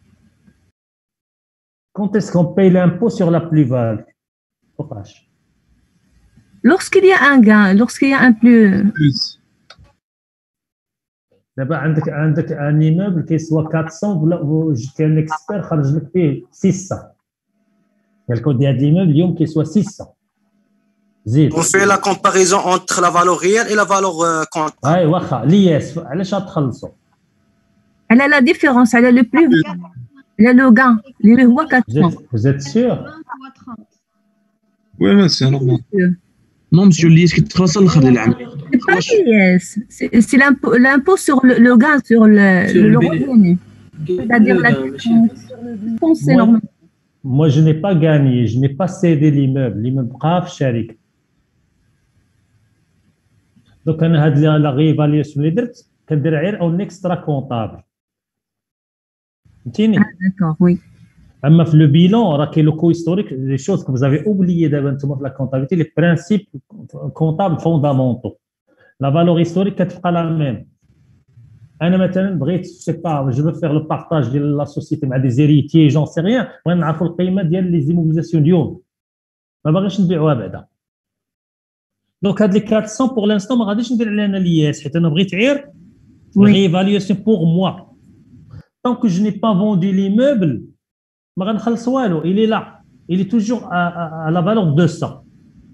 Quand est-ce qu'on paye l'impôt sur la plus-value? Lorsqu'il y a un gain, lorsqu'il y a un plus. دابا عندك un immeuble qui soit 400 ولا جبتي un expert خرج لك فيه 600. Quelqu'un dit à l'immeuble اليوم qui soit 600. زيد. On fait la comparaison entre la valeur réelle et la valeur comptable. اي واخا l'IS علاش غتخلصوا؟ Elle a la différence, elle a le plus. Elle a le gain, اللي هو 400. Vous êtes sûr? Oui, mais c'est normal. Non, monsieur, l'IS qui trace le khali l'ami. C'est pas l'IS, c'est l'impôt sur le gain, sur le revenu. C'est-à-dire la différence, c'est normal. Moi, je n'ai pas gagné, je n'ai pas cédé l'immeuble. L'immeuble grave, chérik. Donc, la réévaluation اللي درت كندير غير un extra comptable. فهمتيني؟ D'accord, oui. Amma le bilan, le coût historique, les choses que vous avez oubliées d'avant la comptabilité, les principes comptables fondamentaux. La valeur historique est la même. Je veux faire le partage de la société avec des héritiers, j'en sais rien. On a le paiement des immobilisations d'yom. Donc, les 400 pour l'instant, je vais dire l'IS. C'est une réévaluation pour moi. Tant que je n'ai pas vendu l'immeuble, il est là. Il est toujours à la valeur de 200.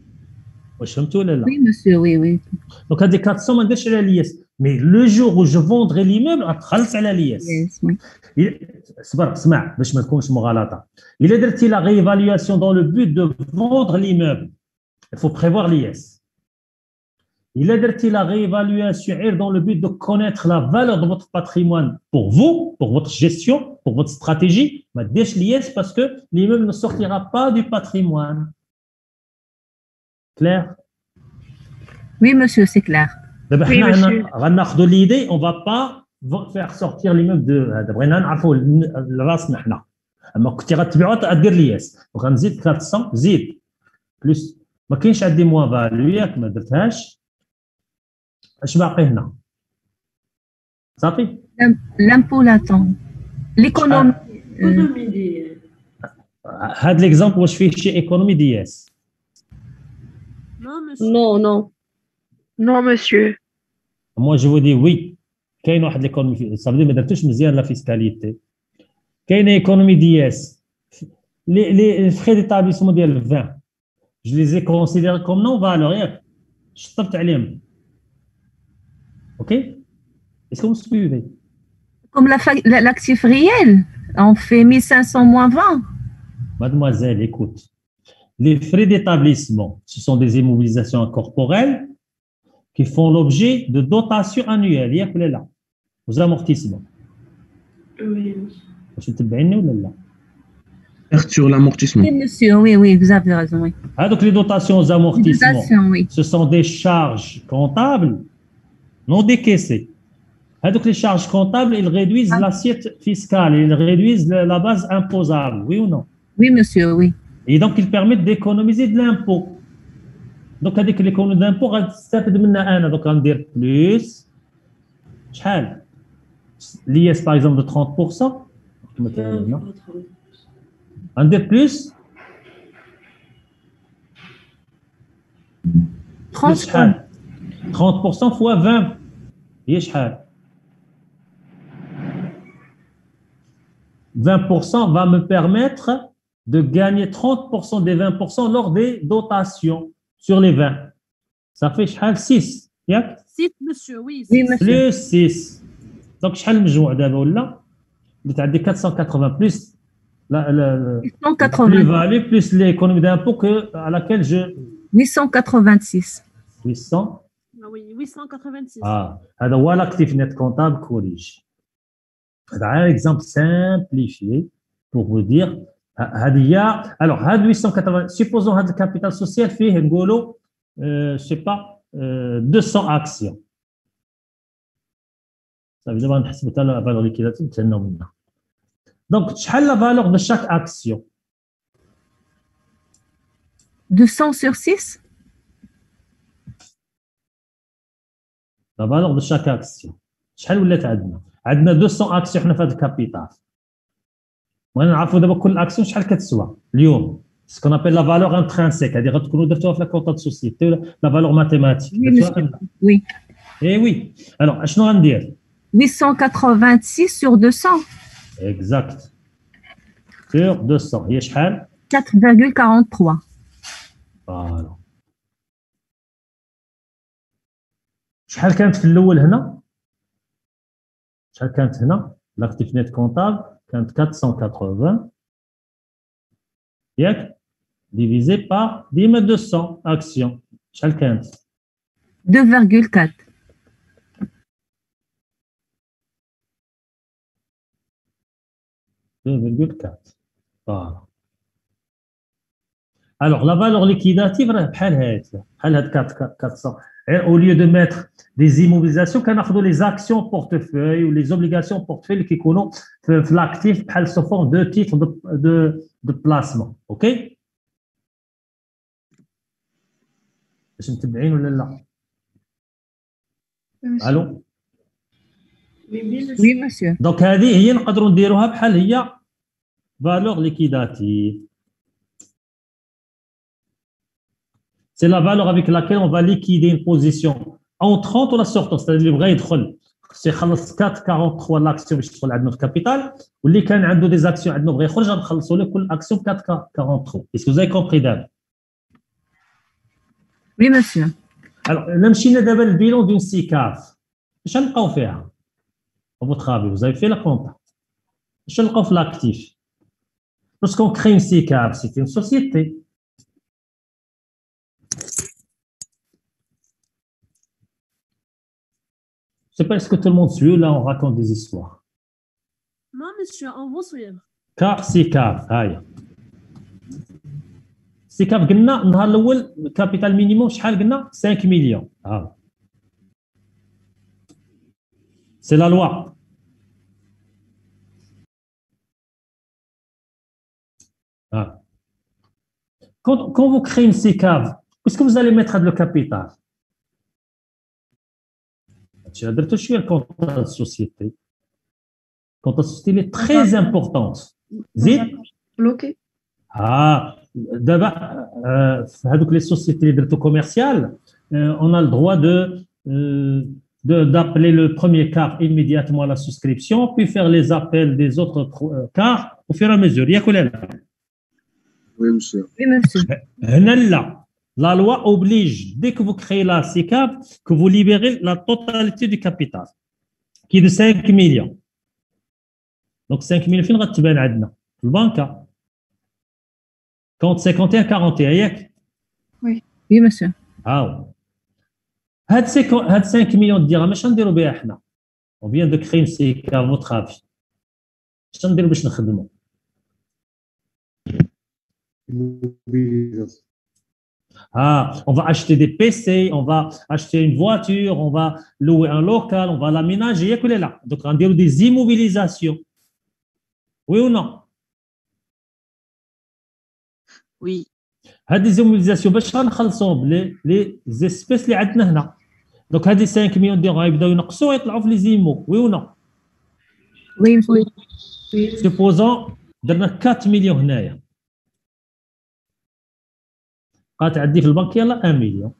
Oui, monsieur, oui, oui. Donc, à des 400, je vais à l'IS. Mais le jour où je vendrai l'immeuble, je vais à l'IS. Il est dit la réévaluation dans le but de vendre l'immeuble. Il faut prévoir l'IS. Il est dit la réévaluation dans le but de connaître la valeur de votre patrimoine pour vous, pour votre gestion, pour votre stratégie. Mais déjà l'IS parce que l'immeuble ne sortira pas du patrimoine. Clair? Oui, monsieur, c'est clair. Oui, monsieur. On l'idée, on ne va pas faire sortir l'immeuble de. اما كنتي غتبيعو غدير لياس وغنزيد 400 زيد بلس ما كاينش عندي موان فاليو ياك ما درتهاش اش باقي هنا صافي l'impôt latent l'économie هاد ليكزامبل واش فيه شي ايكونومي دي اس non monsieur moi je vous dis oui كاين واحد ليكونومي صافي ما درتوش مزيان لا فيسكاليتي كاينه économie d'IS. Les frais d'établissement ديال 20 je les ai considérés comme non valeur ياك شطبت عليهم. OK? Est-ce que vous suivez? Comme l'actif réel, on fait 1500 moins 20. Mademoiselle, écoute. Les frais d'établissement, ce sont des immobilisations incorporelles qui font l'objet de dotations annuelles. ياك ولا لا؟ aux amortissements. Oui. واش تتبعيني ولا لا؟ Perte sur l'amortissement. Oui, monsieur, oui, vous avez raison, oui. Ah, donc les dotations aux amortissements, oui. ce sont des charges comptables non décaissées. Ah, donc les charges comptables, ils réduisent l'assiette fiscale, ils réduisent la base imposable, oui ou non? Oui, monsieur, oui. Et donc ils permettent d'économiser de l'impôt. Donc avec l'économie d'impôt, غنستافد منها انا donc غندير plus شحال l'IS par exemple de 30%. Un de plus 30% fois 20 هي شحال 20% va me permettre de gagner 30% des 20% lors des dotations sur les 20. Ça fait شحال 6 ياك 6 monsieur oui plus 6 donc شحال المجموع دابا ولا اللي تعدي 480 plus la plus-value plus l'économie d'impôt à laquelle je 886 800 oui 886 هذا هو l'actif net comptable corrige. هذا un exemple simplifié pour vous dire هذه هي alors هاد 880 supposons هذا الكابيتال سوسيال فيه نقولوا je sais pas 200 actions. Ça veut dire نحسبوا حتى la valeur liquidative تاعنا منها. Donc, quelle est la valeur de chaque action? 200 sur 6? La valeur de chaque action. شحال ولات عندنا؟ عندنا 200 اكسيون حنا في هذا الكابيتال. وانا نعرفوا دابا كل اكسيون شحال كتسوى اليوم. ce qu'on appelle la valeur intrinsèque, هذه غتكونوا درتوها في لا كونطا دو سوسيتي ولا لا فالور ماتيماتيك. Oui. Eh oui. Alors, اشنو غندير؟ 886 sur 200. Exact. Sur 200. هي شحال؟ 4,43. Voilà. شحال كانت في الأول هنا؟ شحال كانت هنا؟ l'actif net comptable كانت 480 ياك divisé par ديما 200 actions. شحال كانت؟ 2,4. 2,4. Voilà. Alors, la valeur liquidative, بحال هاد 400. Au lieu de mettre des immobilisations, كناخذوا les actions portefeuille ou les obligations portefeuille qui كيكونوا في l'actif بحال sous forme de titres de placement. OK؟ باش متبعين ولا لا؟ الو؟ Oui, monsieur. Donc, هذه هي نقدروا نديروها بحال هي valeur liquidative. C'est la valeur avec laquelle on va liquider une position entrante ou la sortante. C'est-à-dire اللي بغى يدخل خصو يخلص 4,43 لاكسيون باش تدخل عندنا في الكابيتال واللي كان عنده دي زاكسيون عندنا بغى يخرج غنخلصوا له كل اكسيون 4,43. Est-ce que vous avez compris دابا؟ Oui, monsieur. Alors, الا مشينا دابا للبيلون دون سيكاف اش غنلقاو فيها؟ À votre avis, vous avez fait la compta. Je le compte l'actif. Lorsqu'on crée une SICAV, c'est une société. Je ne sais pas, est-ce que tout le monde suit? Là, on raconte des histoires. Non, monsieur, on vous suit. Car SICAV, aïe. SICAV, قلنا النهار الأول capital minimum شحال قلنا 5 millions. Ah. C'est la loi. Ah. Quand vous créez une SICAV, qu'est-ce que vous allez mettre le capital? Tu as dit que le compte de société. Le compte de société est très important. Zid? Bloqué. Ah, d'abord, les sociétés commerciales, on a le droit d'appeler le premier quart immédiatement à la souscription, puis faire les appels des autres quarts au fur et à mesure. ياك ولا لا؟ Oui, monsieur. Oui, monsieur. هنا لا. La loi oblige, dès que vous créez la SICAV, que vous libérez la totalité du capital, qui est de 5 millions. Donc 5 millions, فين غتبان عندنا؟ في البنكة. Compte 51-41 ياك؟ Oui. Oui, monsieur. هاد 5 مليون درهم اش نديروا بها حنا؟ On vient de créer une SICAV, votre avis. اش نديروا باش نخدموا؟ On va acheter des PC, on va acheter une voiture, on va louer un local, on va l'aménager. Donc, on dit des immobilisations. Oui ou non? Oui. هذه des immobilisations باش غنخلصوهم les espèces اللي عندنا هنا. Donc, هذه 5 مليون درهم يبداو ينقصوا ويطلعوا في les immo. Oui ou non? Oui, monsieur. Supposons درنا 4 مليون هنايا. قاعد تعدي في البنك يلا 1 مليون.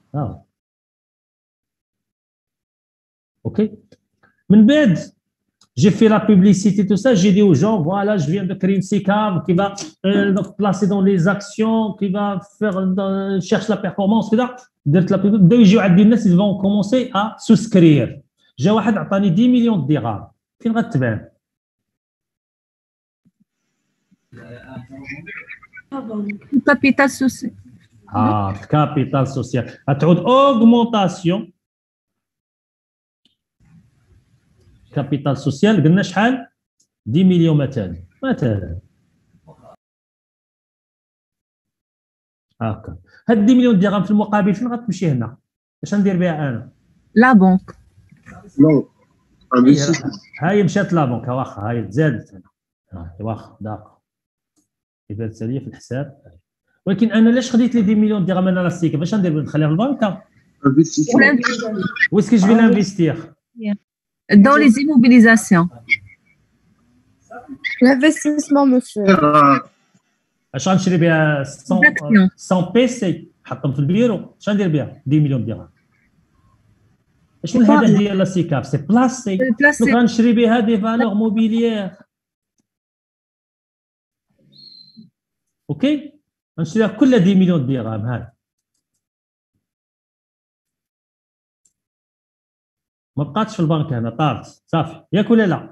OK. من بعد j'ai fait la publicité, tout ça, j'ai dit aux gens, voilà, je viens de créer une SICAV qui va placer dans les actions, qui va faire, cherche la performance, كذا. درت لا publicité, بداو يجيو عندي الناس, ils vont commencer à souscrire. جا واحد عطاني 10 مليون درهم. فين غتبان؟ Capital social. Capital social. غتعود augmentation. Capital social قلنا شحال؟ 10 مليون مثلا. هاكا. هاد 10 مليون درهم في المقابل فين غتمشي هنا؟ اش ندير بها انا؟ لا بنك. نو. هاي مشات لا بنك واخا هاي تزادت هنا. واخا داك. كيفاش تسالي في الحساب. ولكن انا علاش خديت لي 10 مليون درهم انا لا سيكا؟ باش ندير نخليها في البنكه؟ Où est-ce que je vais l'investir? Dans les immobilisations. L'investissement, monsieur. اش غنشري بها 100 بيسي نحطهم في البيرو؟ اش غندير بها 10 مليون درهم؟ شنو الهدف ديال لا سيكاف؟ سي بلاسي. دونك غنشري بها دي فالور موبيليير. اوكي غنشريها كل 10 مليون درهم. هذا ما بقاتش في البنك هنا، طارت صافي ياك ولا لا؟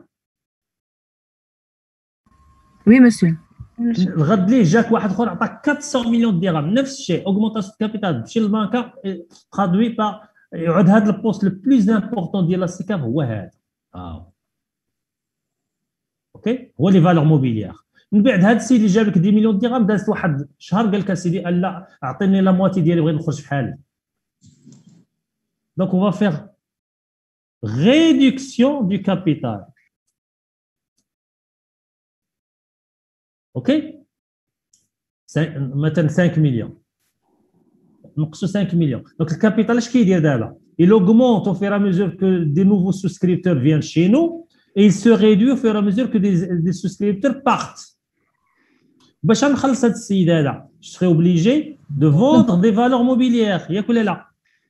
وي مسيو. الغد ليه جاك واحد اخر عطاك 400 مليون درهم نفس الشيء، اوغمونطاسيون كابيتال، تمشي للبنكه ترادوي با يعود هذا البوست لو بلوز امبورطون ديال لا سيكاف هو هذا. اوكي هو لي فالور موبيليير. من بعد هذا السيد اللي جاب لك 10 مليون درهم دازت واحد شهر قال لك اسيدي لا اعطيني لا مواتي ديالي بغيت نخرج في حالي. دونك اون فا فيغ réduction du capital. OK? Maintenant 5 millions. Donc, 5 millions. Donc, le capital, qu'est-ce qu'il y a là? Il augmente au fur et à mesure que des nouveaux souscripteurs viennent chez nous et il se réduit au fur et à mesure que des souscripteurs partent. Je serai obligé de vendre des valeurs mobilières. Il y a quoi là?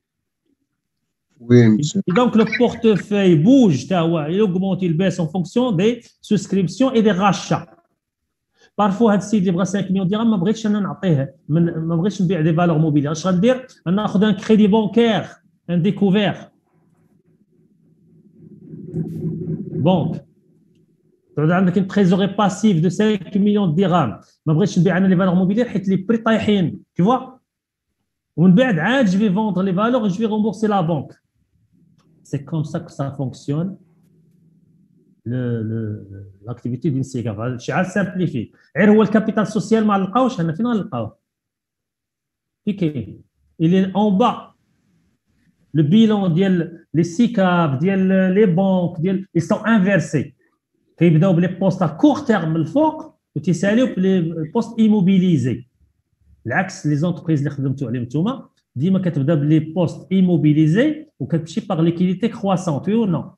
Oui, monsieur. Et donc, le portefeuille bouge, il augmente, il baisse en fonction des souscriptions et des rachats. Parfois, هذا السيد اللي بغى 5 مليون درهم ما بغيتش انا نعطيه، ما بغيتش نبيع دي فالور موبيليير، اش غندير؟ ناخذ ان كريدي بونكير، ان ديكوفير. بونك. تعود عندك ان تريزوري باسيف دو 5 مليون درهم، ما بغيتش نبيع انا لي فالور موبيليير حيت لي بري طايحين، tu vois؟ ومن بعد عاد je vais vendre les valeurs et je vais rembourser la banque. C'est comme ça que ça fonctionne. L'activité d'une SICAV هادشي عاد سامبليفي. غير هو الكابيتال سوسيال ما نلقاوش حنا، فين غنلقاوه؟ في كاين il est en bas le bilan ديال لي SICAV ديال لي بنك ديال ils sont inversés. كيبداو بلي بوست ا كور تيرم من الفوق وتيساليو بلي بوست ايموبيليزي. العكس لي زونتربريز اللي خدمتوا عليهم نتوما ديما كتبدا بلي بوست ايموبيليزي وكتمشي باغ ليكيديتي كرواسونت. وي او نو؟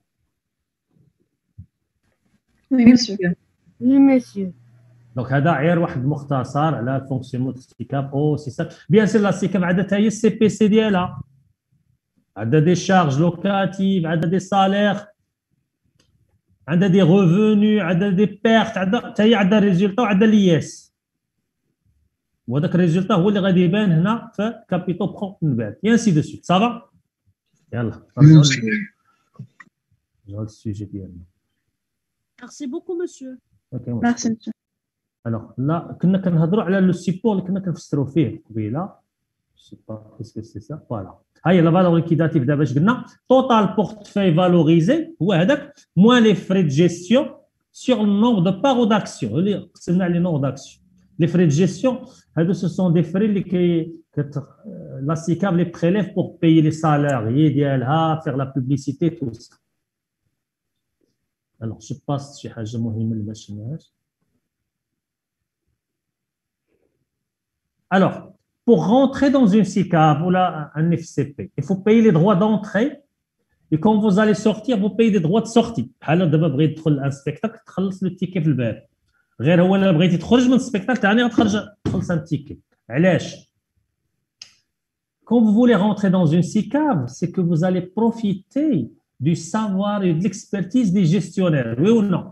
Oui, monsieur. Oui, monsieur. دونك هذا غير واحد المختصر على الفونكسيونمون ديال السيكاف. او سي سا بيان سير لا سيكاف عندها حتى هي السي بي سي ديالها. عندها des charges locatives, عندها des salaires, عندها des revenus, عندها des pertes, عندها résultat وعندها l'IS. وهذاك الريزولتا هو اللي غادي يبان هنا في كابيتال بروبر من بعد. Et ainsi de suite. Ça va؟ يلا. نرجعوا للسوجي ديالنا. Merci beaucoup, monsieur. Merci, monsieur. Alors là, كنا كنهضروا على لو سيبور اللي كنا كنفسروا فيه قبيله. Je sais pas qu'est-ce que c'est ça. Voilà. هاي لا فالور ليكيداتيف دابا اش قلنا توتال بورتفوي فالوريزي هو هذاك موان لي فري دو جيستيون سور النومبر دو بارو داكسيون اللي قسمنا على نومبر داكسيون. لي فري دو جيستيون هادو سو سون دي فري اللي لا سيكاب لي بريليف بور بايي لي سالاريي ديالها فيغ لا بوبليسيتي تو سا. الوغ جو باس شي حاجه مهمه اللي ما شفناهاش. Alors, pour rentrer dans une SICAV ou là, un FCP, il faut payer les droits d'entrée. Et quand vous allez sortir, vous payez des droits de sortie. Alors, d'abord, vous allez un spectacle, vous allez le ticket في الباب. غير هو اللي بغيتي تخرج من السبيكتاكل ثاني غتخرج تخلص un ticket. علاش؟ Quand vous voulez rentrer dans une SICAV, c'est que vous allez profiter du savoir et de l'expertise des gestionnaires. Oui ou non?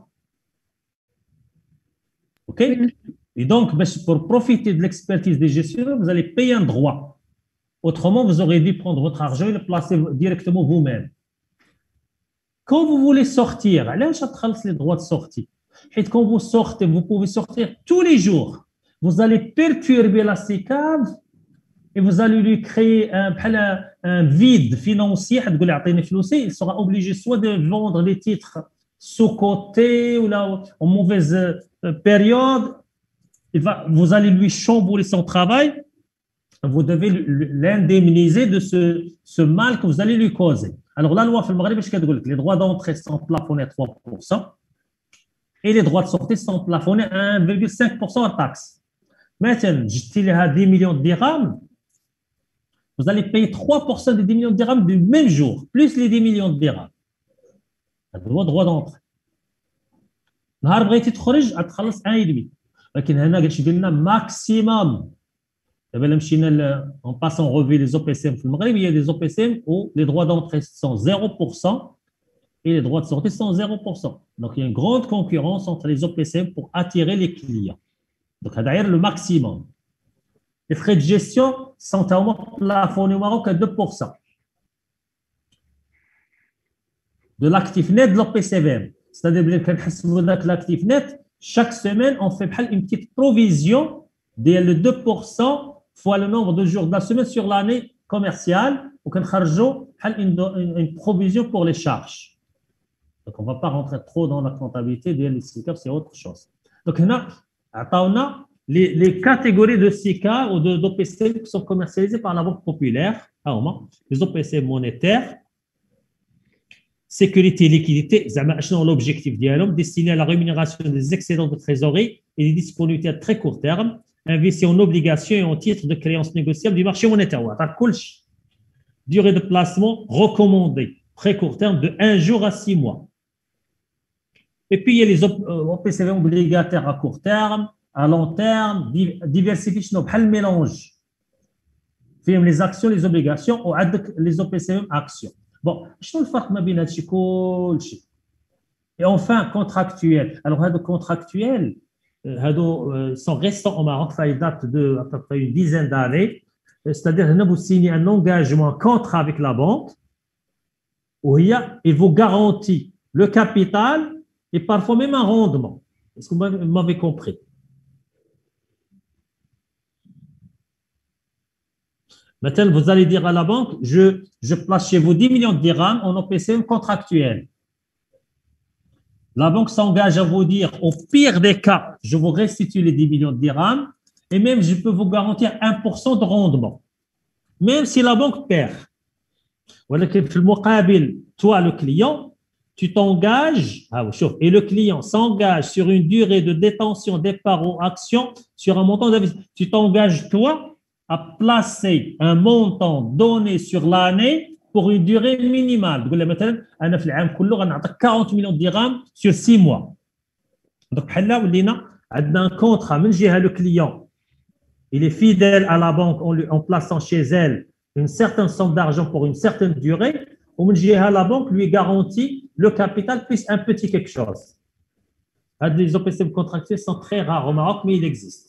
OK? Et donc, pour profiter de l'expertise des gestionnaires, vous allez payer un droit. Autrement, vous aurez dû prendre votre argent et le placer directement vous-même. Quand vous voulez sortir, allez chercher les droits de sortie. Et quand vous sortez, vous pouvez sortir tous les jours. Vous allez perturber la SICAV et vous allez lui créer un vide financier. Il sera obligé soit de vendre les titres sous-cotés ou là, en mauvaise période. Vous allez lui chambouler son travail, vous devez l'indemniser de ce mal que vous allez lui causer. Alors la loi في المغرب اش كتقول لك les droits d'entrée sont plafonnés à 3% et les droits de sortie sont plafonnés à 1,5% en taxe. Maintenant, جبتي لها 10 millions de dirhams, vous allez payer 3% des 10 millions de dirhams du même jour, plus les 10 millions de dirhams. هذا هو droit d'entrée. نهار بغيتي تخرج غتخلص 1,5. لكن هنا قالش لنا ماكسيموم. دابا الا مشينا اون باسون روفي لي او بي سي ام في المغرب هي لي او بي سي ام و لي droits d'entrée sont 0% et les droits de sortie sont 0%. Donc il y a une grande concurrence entre les OPCM pour attirer les clients. Donc derrière le maximum. Les frais de gestion sont plafonnés au Maroc à 2% de l'actif net de l'OPCVM. C'est-à-dire que l'actif net, chaque semaine, on fait une petite provision de 2% fois le nombre de jours de la semaine sur l'année commerciale, ou une provision pour les charges. Donc, on ne va pas rentrer trop dans la comptabilité des SICAV, c'est autre chose. Donc, on a les catégories de SICAV ou d'OPCM qui sont commercialisées par la Banque populaire, les OPCM monétaires, sécurité et liquidité, l'objectif dialogue destiné à la rémunération des excédents de trésorerie et des disponibilités à très court terme, investi en obligations et en titres de créances négociables du marché monétaire. Durée de placement recommandée, très court terme de 1 jour à 6 mois. Et puis il y a les OPCV obligataires à court terme, à long terme, diversification, le mélange. Les actions, les obligations ou les OPCV actions. Bon, شنو الفرق ما بين هادشي كلشي؟ Et enfin, contractuel. Alors, هادو contractuel, sont récents au Maroc, ça date de à peu près une dizaine d'années. C'est-à-dire que vous signez un engagement, un contrat avec la banque, où il vous garantit le capital et parfois même un rendement. Est-ce que vous m'avez compris? Maintenant, vous allez dire à la banque, je place chez vous 10 millions de dirhams en OPCM contractuel. La banque s'engage à vous dire, au pire des cas, je vous restitue les 10 millions de dirhams et même je peux vous garantir 1% de rendement. Même si la banque perd. Toi, le client, tu t'engages, et le client s'engage sur une durée de détention départ aux actions sur un montant d'investissement. Tu t'engages, toi, à placer un montant donné sur l'année pour une durée minimale. On a 40 millions de dirhams sur 6 mois. Donc, on a un contrat, le client, il est fidèle à la banque en plaçant chez elle une certaine somme d'argent pour une certaine durée, la banque lui garantit le capital plus un petit quelque chose. Les OPCVM contractuels sont très rares au Maroc, mais il existe.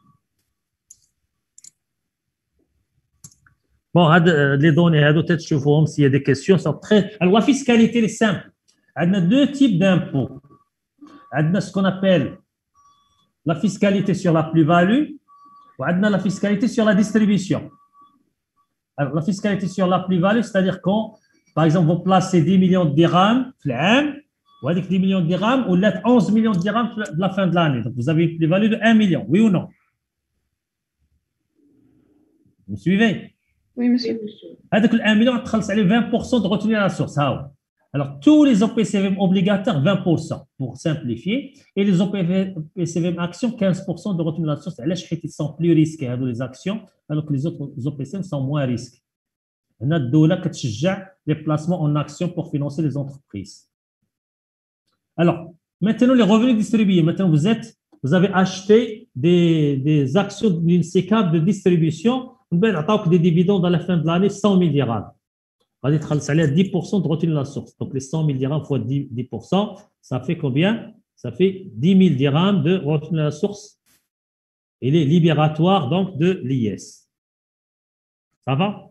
Bon, les données, peut-être s'il y a des questions, sont très. Alors, la fiscalité est simple. On a deux types d'impôts. On a ce qu'on appelle la fiscalité sur la plus-value et on a la fiscalité sur la distribution. Alors, la fiscalité sur la plus-value, c'est-à-dire quand, par exemple, vous placez 10 millions de dirhams, ou avec 10 millions de dirhams, ou 11 millions de dirhams de la fin de l'année. Donc, vous avez une plus-value de 1 million, oui ou non? Vous me suivez? Oui, monsieur. Avec le 1 million, on trace 20% de retenue à la source. Alors, tous les OPCVM obligataires, 20%, pour simplifier, et les OPCVM actions, 15% de retenue à la source. Ils sont plus risqués, les actions, alors que les autres OPCVM sont moins risqués. On a les placements en actions pour financer les entreprises. Alors, maintenant, les revenus distribués. Maintenant, vous avez acheté des actions d'une CCAP de distribution. Vous avez des dividendes à la fin de l'année, 100 000 dirhams. Vous allez à 10% de retenue de la source. Donc, les 100 000 dirhams fois 10%, ça fait combien? Ça fait 10 000 dirhams de retenue de la source. Il est libératoire donc de l'IS. Ça va?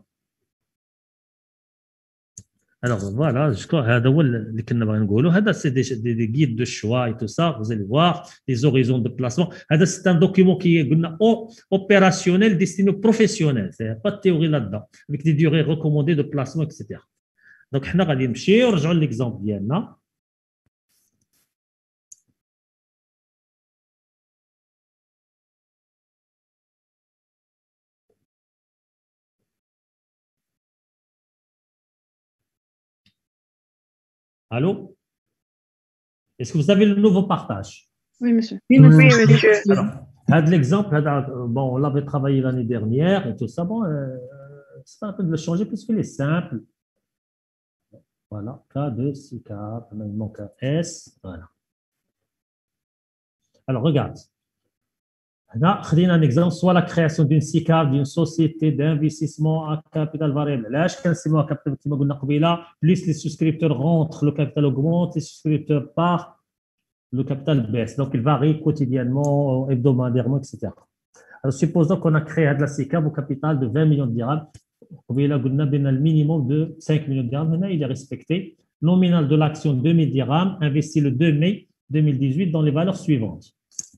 Alors voilà, je crois que c'est des guides de choix et tout ça, vous allez voir, des horizons de placement. C'est un document qui est opérationnel destiné aux professionnels, il n'y a pas de théorie là-dedans, avec des durées recommandées de placement, etc. Donc, on va regarder l'exemple d'Yanna. Allô? Est-ce que vous avez le nouveau partage? Oui, monsieur. Oui, monsieur. Alors, l'exemple, bon, on l'avait travaillé l'année dernière et tout ça. Bon, c'est pas la peine de le changer puisqu'il est simple. Voilà, K2, CK, il manque un S. Voilà. Alors, regarde. On a un exemple, soit la création d'une SICAV, d'une société d'investissement à capital variable. Là, je pense à capital plus les souscripteurs rentrent, le capital augmente, les souscripteurs partent, le capital baisse. Donc, il varie quotidiennement, hebdomadairement, etc. Alors, supposons qu'on a créé de la SICAV au capital de 20 millions de dirhams. On a le minimum de 5 millions de dirhams. Maintenant, il est respecté. Nominal de l'action 2000 dirhams, investi le 2 mai 2018 dans les valeurs suivantes.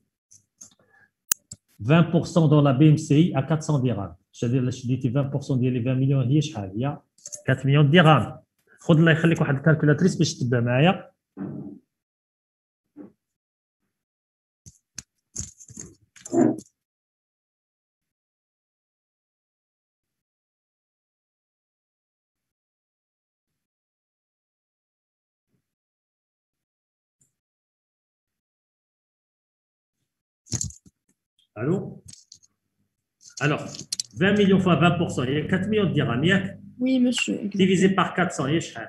20% dans la BMCI à 400 dirhams. C'est-à-dire, je dis 20% des 20 millions, il y a 4 millions de dirhams. خذ الله يخليك واحد الكالكولاتريس باش تبدا معايا. Allô? Alors, 20 millions fois 20%, il y a 4 millions de dirhams. Oui, monsieur. Divisé par 400, il y a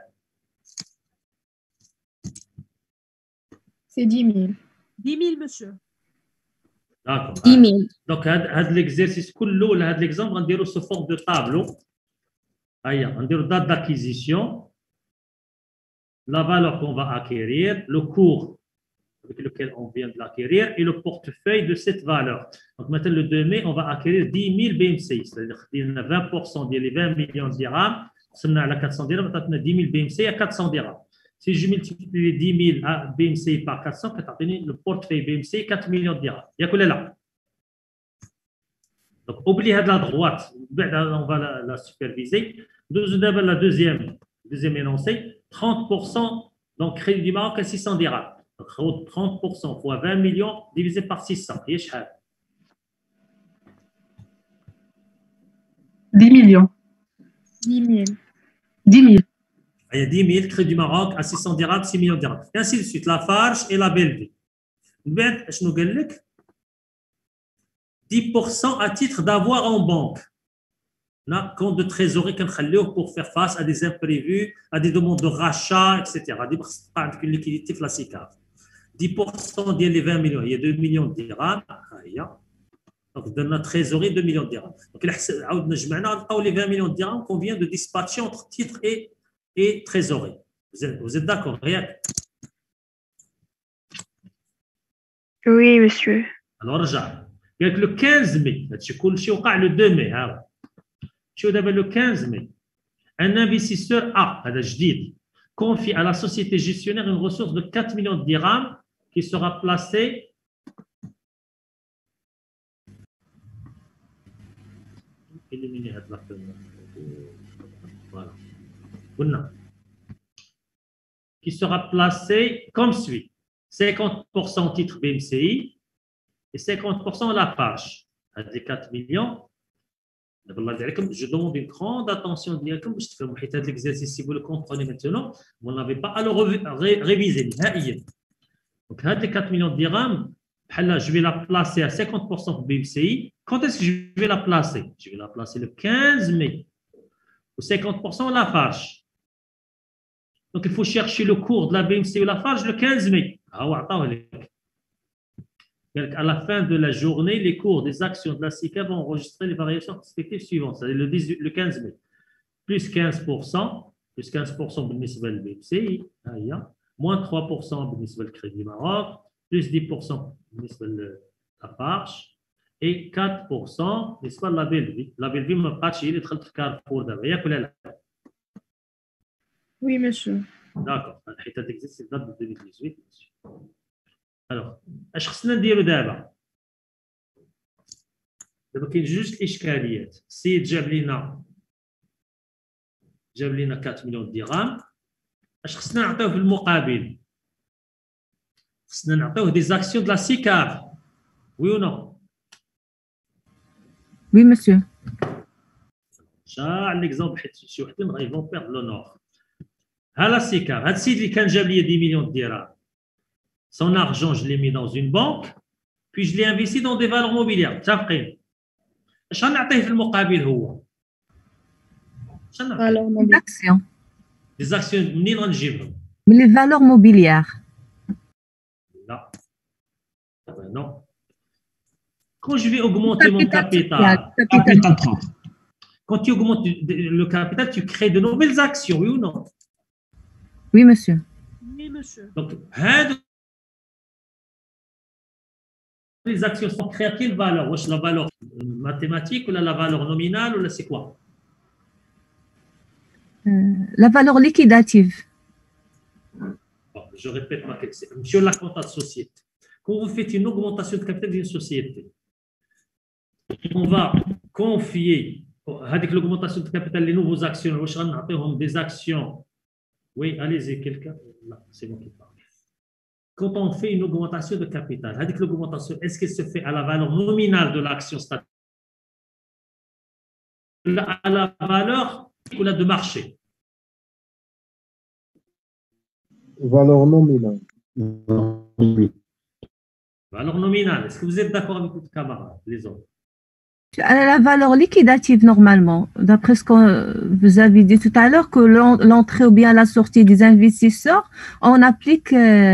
C'est 10 000. 10 000, monsieur. D'accord. 10 000. Donc, l'exercice, l'exemple, on dirait sous forme de tableau. On dirait date d'acquisition, la valeur qu'on va acquérir, le cours avec lequel on vient de l'acquérir et le portefeuille de cette valeur. Donc maintenant, le 2 mai, on va acquérir 10 000 BMCI, c'est-à-dire qu'il y a 20% des 20 millions de dirhams, on a 400 dirhams, on a 10 000 BMCI à 400 dirhams. Si je multiplie les 10 000 BMCI par 400, le portefeuille BMCI 4 millions de dirhams. Il y a que là. Donc, oubliez de la droite, on va la superviser. La deuxième énoncé, 30% donc crédit du Maroc à 600 dirhams. 30% fois 20 millions divisé par 600. 10 millions. 10 000. 10 000. Il y a 10 000 crédit du Maroc à 600 dirhams, 6 millions de dirhams. Et ainsi de suite, la Farge et la Belgique. 10% à titre d'avoir en banque. Compte de trésorerie pour faire face à des imprévus, à des demandes de rachat, etc. Des liquidités classiques. 10% des 20 millions, il y a 2 millions de dirhams. Donc, dans notre trésorerie, 2 millions de dirhams. Donc, les 20 millions de dirhams qu'on vient de dispatcher entre titres et trésorerie. Vous êtes d'accord, Riyad? Oui, monsieur. Alors, regarde. Le 15 mai, le 2 mai, le 15 mai, un investisseur A, confie à la société gestionnaire une ressource de 4 millions de dirhams qui sera placée voilà. Qui sera placée comme suit: 50% au titre BMCI et 50% à la page. Des 4 millions. Je demande une grande attention. L'exercice, si vous le comprenez maintenant, vous n'avez pas à le réviser. Donc, les 4 millions de dirhams, je vais la placer à 50% pour BMCI. Quand est-ce que je vais la placer? Je vais la placer le 15 mai. Ou 50% à la page. Donc, il faut chercher le cours de la BMCI ou la page le 15 mai. À la fin de la journée, les cours des actions de la SICA vont enregistrer les variations respectives suivantes. C'est-à-dire le 15 mai. Plus 15%, plus 15% بالنسبة للBMCI, moins 3% بالنسبة للCrédit Maroc, plus 10% بالنسبة للAPARCH et 4% بالنسبة للا BLV. La BLV ما بقاتش هي اللي دخلت في كارفور دابا ياك ولا لا؟ Oui, monsieur. D'accord. حيت هذا l'exercice date de 2018. Alors, اش خصنا نديرو دابا؟ دابا كاين جوج الاشكاليات. السيد جاب لنا 4 مليون درهم. اش خصنا نعطيوه في المقابل؟ خصنا نعطيوه دي زاكسيون دو لا سيكاف. وي او نو؟ Oui, monsieur. شاع ليكزومبل حيت شي وحدين غيفون بيرد لو نور. ها لا سيكاف، هاد السيد اللي كان جاب لي 10 مليون درهم. Son argent, je l'ai mis dans une banque, puis je l'ai investi dans des valeurs mobilières. متفقين؟ اش غنعطيه في المقابل هو؟ Des actions. Des actions منين غنجيبهم؟ Mais les valeurs mobilières. Là. Non. Quand je vais augmenter mon capital, quand tu augmentes le capital, tu crées de nouvelles actions, oui ou non? Oui, monsieur. Oui, monsieur. Donc, les actions sont créées à quelle valeur? La valeur mathématique ou la valeur nominale ou c'est quoi? La valeur liquidative. Bon, je répète ma question. Monsieur la compta de société, quand vous faites une augmentation de capital d'une société, on va confier avec l'augmentation de capital les nouveaux actionnaires, des actions. Oui, allez-y, quelqu'un. Là, c'est moi qui parle. Quand on fait une augmentation de capital, avec l'augmentation, est-ce qu'elle se fait à la valeur nominale de l'action, c'est-à-dire à la valeur de marché? Valeur nominale. Valeur nominale. Est-ce que vous êtes d'accord avec votre camarade, les autres? La valeur liquidative, normalement, d'après ce que vous avez dit tout à l'heure, que l'entrée ou bien la sortie des investisseurs, on applique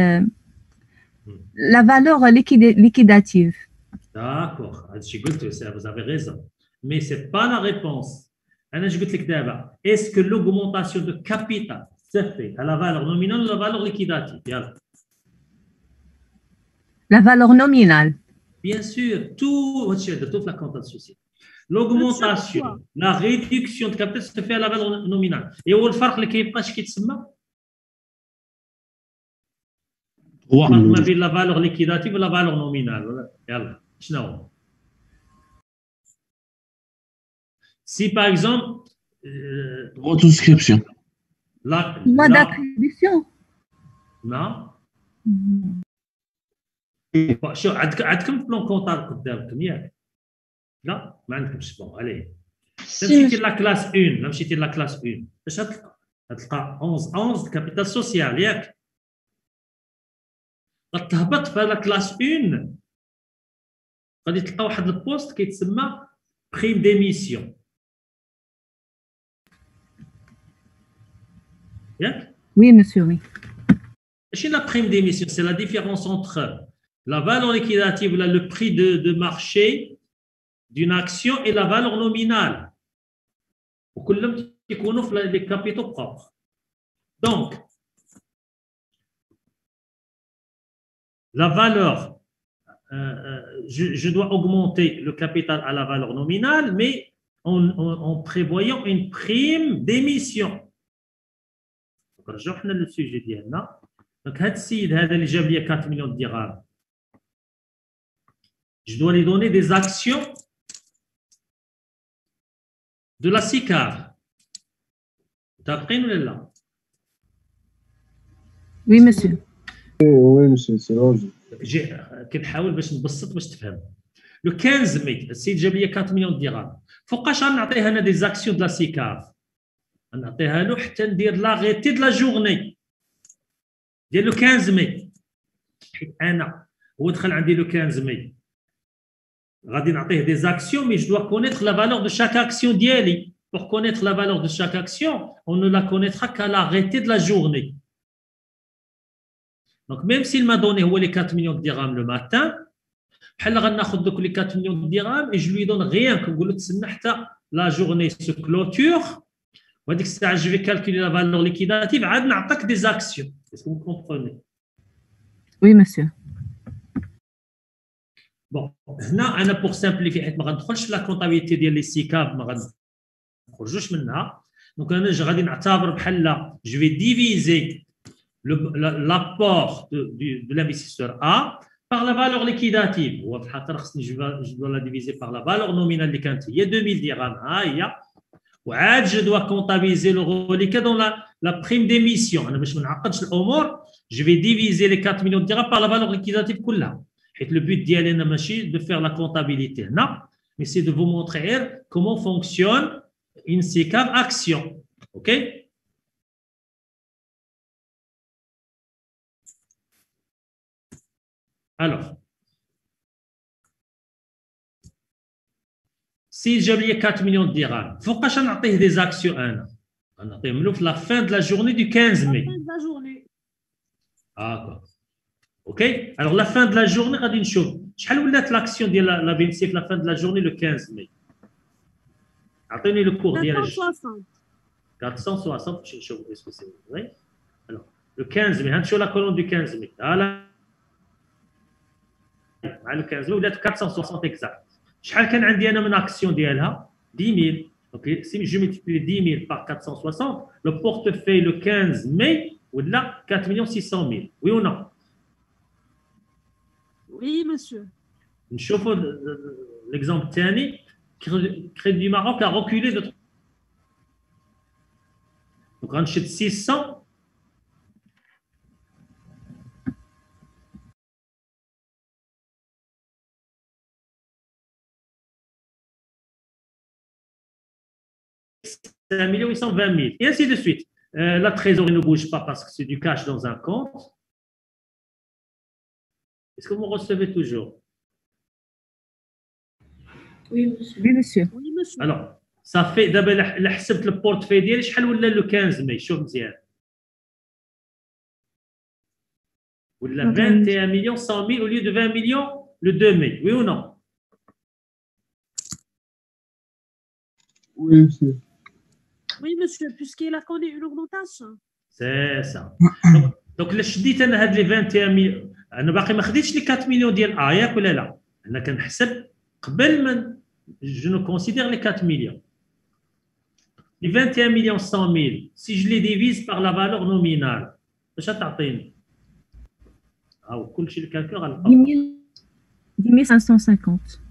la valeur liquidative. D'accord. Vous avez raison. Mais ce n'est pas la réponse. Est-ce que l'augmentation de capital se fait à la valeur nominale ou la valeur liquidative? La valeur nominale. Bien sûr, toute la compta de société. L'augmentation, la réduction de capital se fait à la valeur nominale. Et où le farq اللي كيبقاش كيتسمى؟ ما بين la valeur liquidative et la valeur nominale. يلا شنو هو؟ Si par exemple Retranscription. Mois d'attribution. Non. شو عندكم بلان كونتابل قدامكم ياك؟ لا ما عندكمش. بون عليه مشيتي لا كلاس 1 لا مشيتي لا كلاس 1 اش غتلقى؟ غتلقى 11 كابيتال سوسيال ياك؟ غتهبط في لا كلاس 1 غادي تلقى واحد البوست كيتسمى بريم ديميسيون ياك؟ Oui, monsieur, oui. Chez la prime d'émission, c'est la différence entre la valeur liquidative, le prix de marché d'une action et la valeur nominale. وكلهم يكونوا في les capitaux propres. Donc, la valeur, je dois augmenter le capital à la valeur nominale, mais en prévoyant une prime d'émission. نرجعوا حنا للسوجي ديالنا. Donc, هذا السيد هذا اللي جاب لي 4 millions de dirhams, je dois lui donner des actions de la SICAV. T'apprenez ou là? Oui, monsieur. Oui, monsieur, c'est logique. كنحاول باش نبسط باش تفهم. Le 15 mai, السيد جاب لي 4 millions de dirhams. فوقاش غنعطيه انا دي زاكسيون de la SICAV؟ غنعطيها له حتى ندير لاغيتي de la journée ديال لو 15 mai. حيت انا هو دخل عندي لو 15 mai. غادي نعطيه des actions, mais je dois connaître la valeur de chaque action ديالي. Pour connaître la valeur de chaque action, on ne la connaîtra qu'à l'arrêté de la journée. Donc, même s'il m'a donné les 4 millions de dirhams le matin, بحال غناخذ دوك les 4 millions de dirhams et je lui donne rien, كنقول له تسنى حتى la journée se clôture. وهذيك الساعه je vais calculer la valeur liquidative, عاد نعطيك des actions. Est-ce que vous comprenez? Oui, monsieur. Bon, هنا انا pour simplifier حيت ما غندخلش في لا كونطابيليتي ديال لي سيكاب, ما غنخرجوش منها. دونك انا غادي نعتبر بحال je vais diviser l'apport de l'investisseur A par la valeur liquidative. هو في الحقيقه خصني je dois la diviser par la valeur nominale اللي كانت هي 2000 dirhams, ها هي. وعاد je dois comptabiliser le reliquat dans la prime d'émission. انا باش ما نعقدش الامور, je vais diviser les 4 millions de dirhams par la valeur liquidative كلها. حيت le but ديالي انا ماشي de faire la comptabilité هنا, mais c'est de vous montrer comment fonctionne une SICAV action. OK? Alors, si j'ai oublié 4 millions de dirhams, فوقاش نعطيه des actions انا؟ غنعطيهم له في la fin de la journée du 15 mai. Fin de la journée. D'accord. OK? Alors, la fin de la journée, غادي نشوف شحال ولات l'action ديال la BNC في la fin de la journée le 15 mai. اعطيني le cours ديال 460. 460 باش نشوف est-ce que c'est vrai. Alors, le 15 mai, هنشوف la colonne du 15 mai. Voilà. مع le 15 mai ولات 460 exact. شحال كان عندي انا من action ديالها 10000. OK, si je multiplie 10 000 par 460, le portefeuille le 15 mai ولا 4 600 000. Oui ou non? Oui, monsieur. نشوفوا l'exemple الثاني. Crédit du Maroc a reculé de. Donc, on achète 600. C'est 1 820 000. Et ainsi de suite. La trésorerie ne bouge pas parce que c'est du cash dans un compte. Est-ce que vous recevez toujours? Oui, monsieur. Oui, monsieur. Oui, monsieur. Alors, ça fait d'abord اللي حسبت البورتفوي ديالي شحال ولا لو 15 ماي. شوف مزيان. ولا 21 millions 100 000 au lieu de 20 millions le 2 mai. Oui ou non? Oui, monsieur. Oui, monsieur, puisqu'il a connu une augmentation. C'est ça. Donc اللي شديت انا هاد لي 21 مليون, انا باقي ما خديتش لي 4 مليون ديال ياك ولا لا؟ انا كنحسب قبل ما je ne considère les 4 millions. Les 21 millions 100 000, si je les divise par la valeur nominale, ça t'atteint. Ah, au cool chez le calcul, 10 550.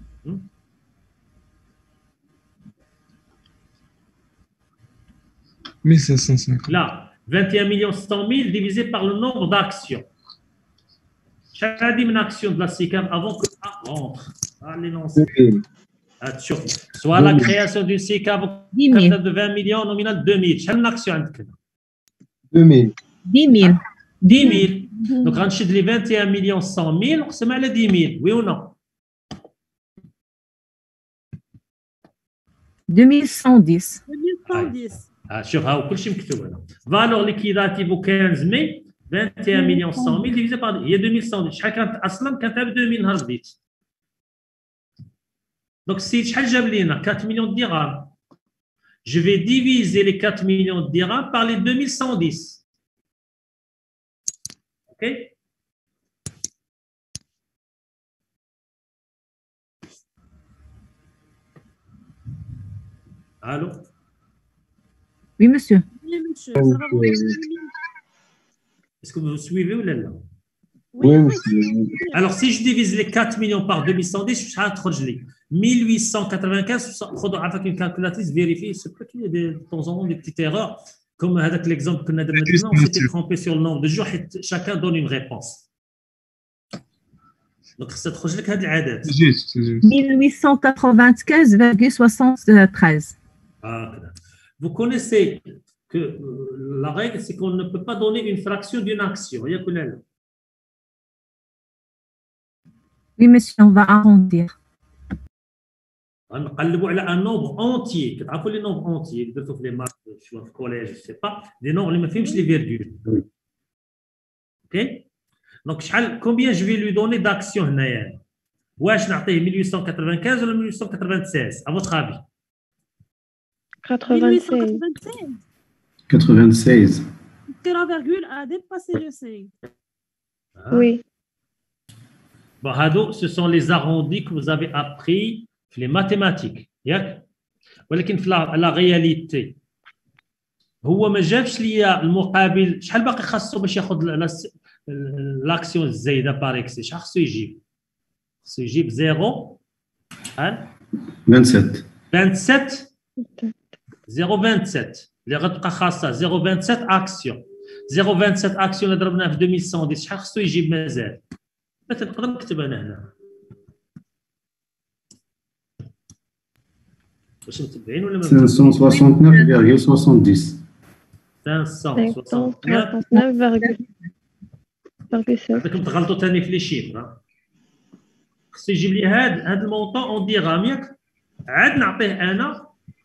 1550. Là, 21 millions 100 000 divisé par le nombre d'actions. Chaque une action de la SICAV avant que ça rentre. Allez, non, soit la création d'une SICAV de 20 millions nominal 2 000. Quelle action عندك? 2 000. 10 000. 10 000. Donc, on achète les 21 millions 100 000, on se met à 10 000. Oui ou non? 2110. 2110. شوف ها كل شيء مكتوب هنا. Valeur liquidative au 15 mai 21 millions 100 000 divisé par هي 2110. شحال كانت اصلا؟ كانت ب 2000 نهار بديت. Donc, si شحال جاب لينا 4 millions de dirhams, je vais diviser les 4 millions de dirhams par les 2110. OK? Allô? Oui, monsieur. Oui, monsieur, ça va vous Est-ce que vous suivez ou là? Oui, monsieur. Alors, si je divise les 4 millions par 2110, je vais 1895. خذوا عفاك une calculatrice, vérifier. C'est peut qu'il y a de temps en temps des petites erreurs. Comme avec l'exemple que nous avons maintenant, on s'était trompé sur le nombre de jours. Chacun donne une réponse. Donc, ça تخرج لك هذه العدد. 1895,73. Vous connaissez que la règle, c'est qu'on ne peut pas donner une fraction d'une action. Il y a que là. Oui, monsieur, on va arrondir. غنقلبوا على un nombre entier. كتعرفوا les nombres entiers درتو في les maths شويه في الكوليج je sais pas des nombres اللي ما فيهمش les virgules. OK. Donc شحال combien je vais lui donner d'action هنايا؟ واش نعطيه 1895 ولا 1896 à votre avis؟ 1896. 96. La virgule a dépassé le 5. Oui. Bon, ce sont les arrondis que vous avez appris في les mathématiques. ياك؟ ولكن في la réalité هو ما جابش لي المقابل. شحال باقي خاصو باش ياخذ l'action الزايده بار اكس؟ شحال خاصو يجيب؟ خاصو يجيب 0 27. 27 0,27 اللي غتبقى خاصه 0,27 اكسيون. 0,27 اكسيون اللي ضربناه في 2110 شحال خاصو يجيب مازال؟ مثلا نقدر نكتب انا هنا واش متبعين ولا ما 569,70. 569 تغلطوا ثاني في لي شيفر. خصو يجيب لي هذا المونطون اون ديغرام ياك عاد نعطيه انا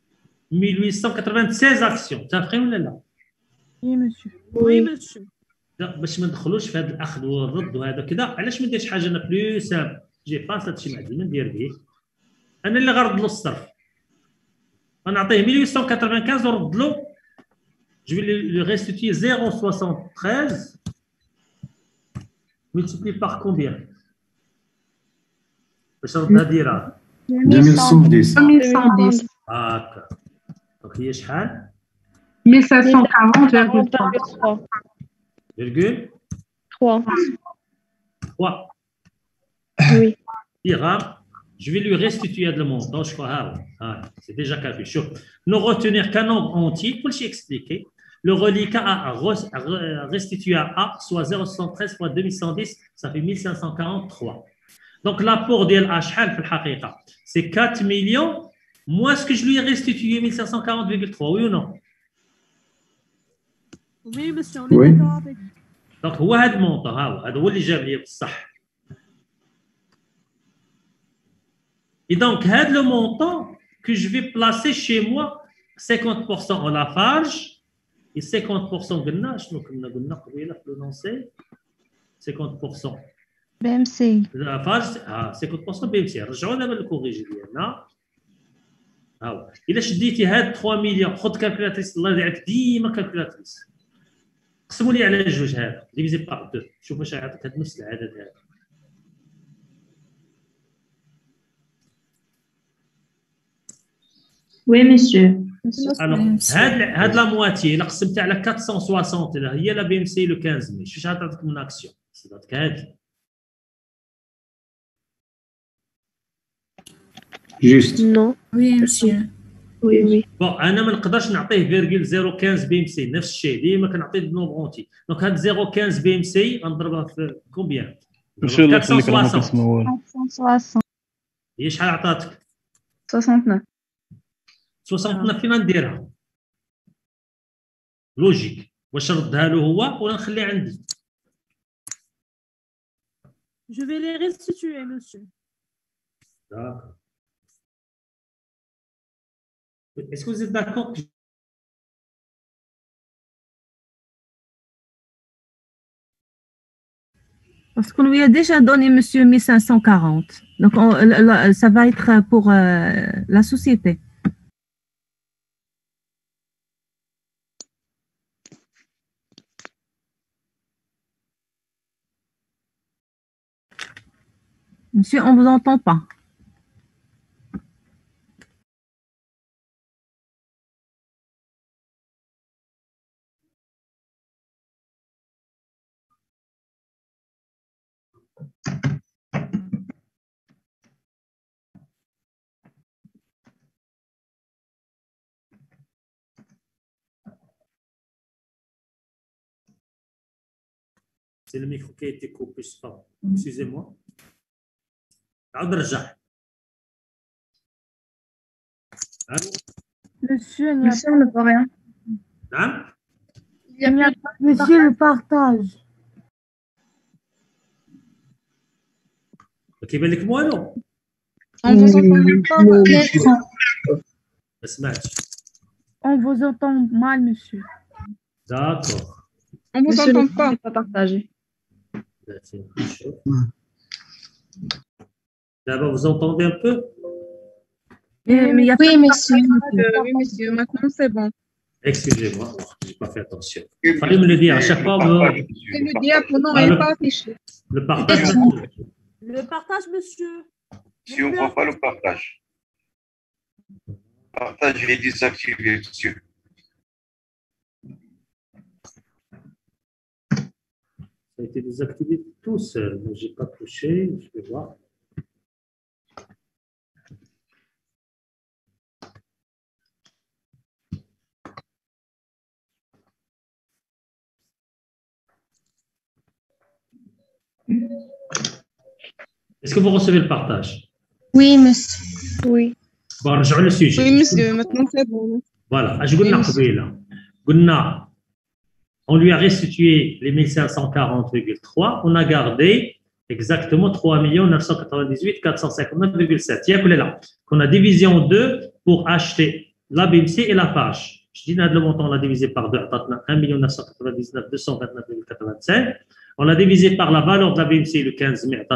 1896 اكسيون. متفقين ولا لا؟ Oui, monsieur. Oui, monsieur. باش ما ندخلوش في هذا الاخذ والرد وهذا كذا. علاش ما نديرش حاجه انا بلو سامبل؟ جي باس هادشي ما عندي ما ندير به. انا اللي غنرد له الصرف. غنعطيه 1895 ونرد له. جو في لو ريستيتيي 0,73 multiplié par combien باش نردها ديرها 2110. هكا. دونك هي شحال؟ 1740,3. Virgule 3. 3. Oui. Dirham. Je vais lui restituer le montant. Je crois, c'est déjà calculé. Ne retenir qu'un nombre entier, pour le expliquer. Le reliquat à restituer à A, soit 0,73 fois 2110, ça fait 1543. Donc l'apport de l'Hal, c'est 4 millions, moins ce que je lui ai restitué, 1540,3, oui ou non? Oui, monsieur, on est d'accord avec vous. Donc, هو هذا المونطون هذا هو اللي جاب لي بصح. Et donc, هذا le montant que je vais placer chez moi 50% en Lafarge et 50% قلنا شنو قلنا قبيله في لونسي 50% BMC. Lafarge 50% BMC. رجعوا دابا للكوريجي ديالنا. هاو الا شديتي هاد 3 مليون خذ كالكولاتريس. الله يعطيك ديما كالكولاتريس. قسموا لي على جوج هذا ديفيزي بار 2 شوف واش يعطيك هذا نفس العدد هذا. Oui, monsieur. هاد لا مواتي الا قسمتها على 460 هي لا بي ام سي لو 15 شوف عطاتك من اكسيون. صداتك هادي Juste. Non. Oui, monsieur. Oui, oui. بون انا ما نقدرش نعطيه فيرغول 015 بي ام سي نفس الشيء ديما كنعطيه نومبر اونتي. دونك هاد 015 بي ام سي غنضربها في كومبيان؟ ماشي الله يخليك راه ما كنسمع والو. 460. هي شحال عطاتك؟ 69. 69 فين نديرها؟ لوجيك. واش نردها له هو ولا نخليه عندي؟ Je vais les restituer, monsieur. D'accord. Est-ce que vous êtes d'accord que Parce qu'on lui a déjà donné, monsieur, 1540. Donc, ça va être pour la société. Monsieur, on ne vous entend pas. C'est le micro qui a été coupé, je sais pas. Excusez-moi. عاود رجع. Allô? Monsieur, Monsieur, on ne peut rien. نعم؟ Monsieur, le partage. كيبان لك والو؟ On vous entend pas. ما سمعتش. On vous entend mal, monsieur. D'accord. On vous entend pas. Pas partagé. D'abord, vous entendez un peu? Oui, monsieur. Oui, monsieur. Maintenant, c'est bon. Excusez-moi, je n'ai pas fait attention. Il fallait me le dire à chaque fois. Le diaporama n'est pas affiché. Le partage. Le partage, monsieur. Si on ne voit pas le partage. Le partage est désactivé, monsieur. Ça a été désactivé tout seul, mais je n'ai pas touché. Je vais voir. Est-ce que vous recevez le partage? Oui, monsieur. Oui. Bon, رجعوا le sujet. Oui, monsieur. Maintenant, c'est bon. Voilà. Je قلنا قبيله. قلنا on lui a restitué les 1540,3. On a gardé exactement 3 998 459,7. Il y a là qu'on a divisé en deux pour acheter la BMC et la page. Je dis le montant, on l'a divisé par deux. 1 999 229,85. On l'a divisé par la valeur de la BMC, le 15 mai.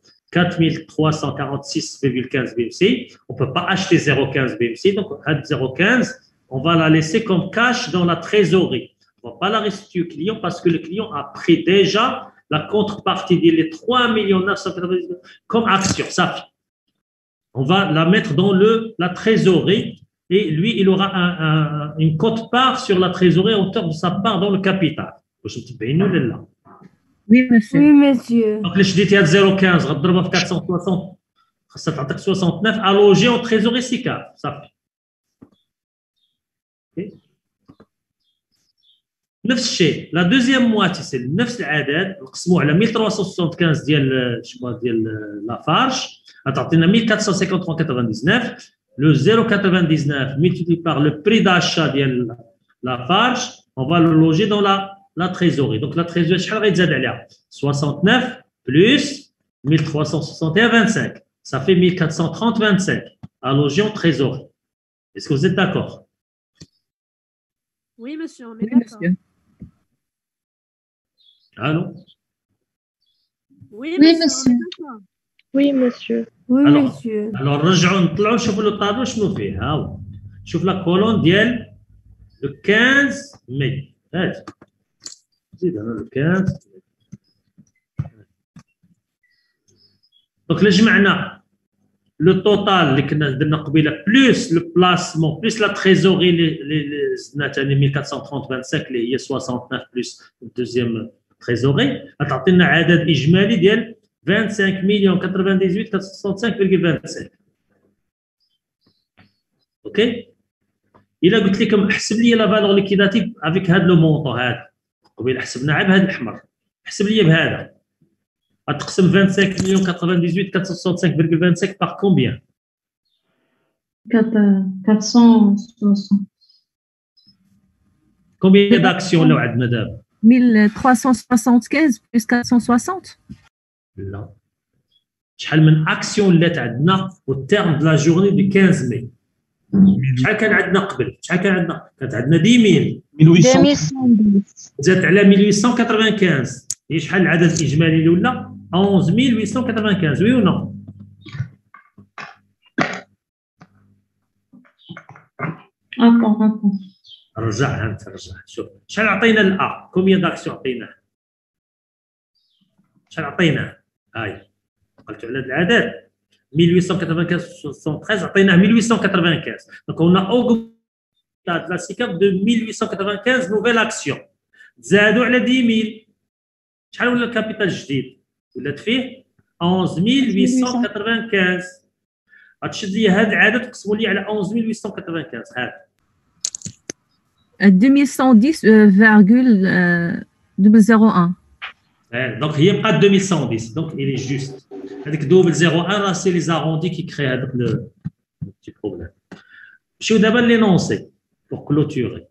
4346,15 BMC. On ne peut pas acheter 0,15 BMC. Donc, à 0,15, on va la laisser comme cash dans la trésorerie. On ne va pas la restituer au client parce que le client a pris déjà la contrepartie des 3 999 comme action. Ça fait. On va la mettre dans la trésorerie et lui, il aura une quote-part sur la trésorerie à hauteur de sa part dans le capital. Oui, monsieur. Oui, monsieur. Donc, les chedites, il y a 0,15, غتضربها في 460, ça تعطيك 69 allogé en trésorerie SICAV. Ça fait. Okay. نفس الشيء la deuxième moitié c'est نفس العدد نقسموه على 1375 ديال la farge غتعطينا 1453,99 le 0,99 multiplié par le prix d'achat ديال la farge on va le loger dans la trésorerie. Donc la trésorerie شحال غيتزاد عليها 69 plus 1361,25 ça fait 1430,25 à loger en trésorerie. Est-ce que vous êtes d'accord? Oui, monsieur, on est d'accord. Allô? Oui, monsieur. Oui, monsieur. Oui, alors, monsieur. Alors, رجعوا نطلعوا نشوفوا لو طابلو شنو فيه. ها هو. شوف لا كولون ديال le 15 mai. هات. زيد انا le 15. دونك اللي جمعنا le total اللي كنا درنا قبيله plus le placement plus la trésorerie اللي زدنا ثاني 1430,25 اللي هي 69 plus le deuxième trésorerie غتعطينا عدد اجمالي ديال 25,098,465,25. اوكي الا قلت لكم احسب لي لا فالور ليكيداتيف افيك هذا لو مونطون هذا قبيله حسبناها بهذا الاحمر احسب لي بهذا غتقسم 25,098,465,25 par combien? 460. Combien d'actions لو عندنا دابا؟ 1375 plus 460. لا شحال من اكسيون ولات عندنا au terme de la journée du 15 mai؟ شحال كان عندنا قبل؟ شحال كان عندنا؟ كانت عندنا 10 000 1810. زادت على 1895 هي شحال العدد الاجمالي الاولى 11895 وي ولا رجع انت رجع شوف شحال عطينا الا كوميا داكسيون عطيناه شحال عطيناه هاي قلت على هذا العدد 1895 عطيناه 1895 دونك on a augmenté la SICAV de 1895 nouvelle action زادوا على 10000 شحال ولا الكابيتال الجديد ولات فيه 11895 غتشد لي هذا العدد تقسموا لي على 11895 هذا 2110,001 donc هي بقات 2110 donc il est juste هذيك دوبل 01 راه سي لي زاروندي كي كري هذاك لو بتي بروبليم نمشيو دابا لينونسي pour clôturer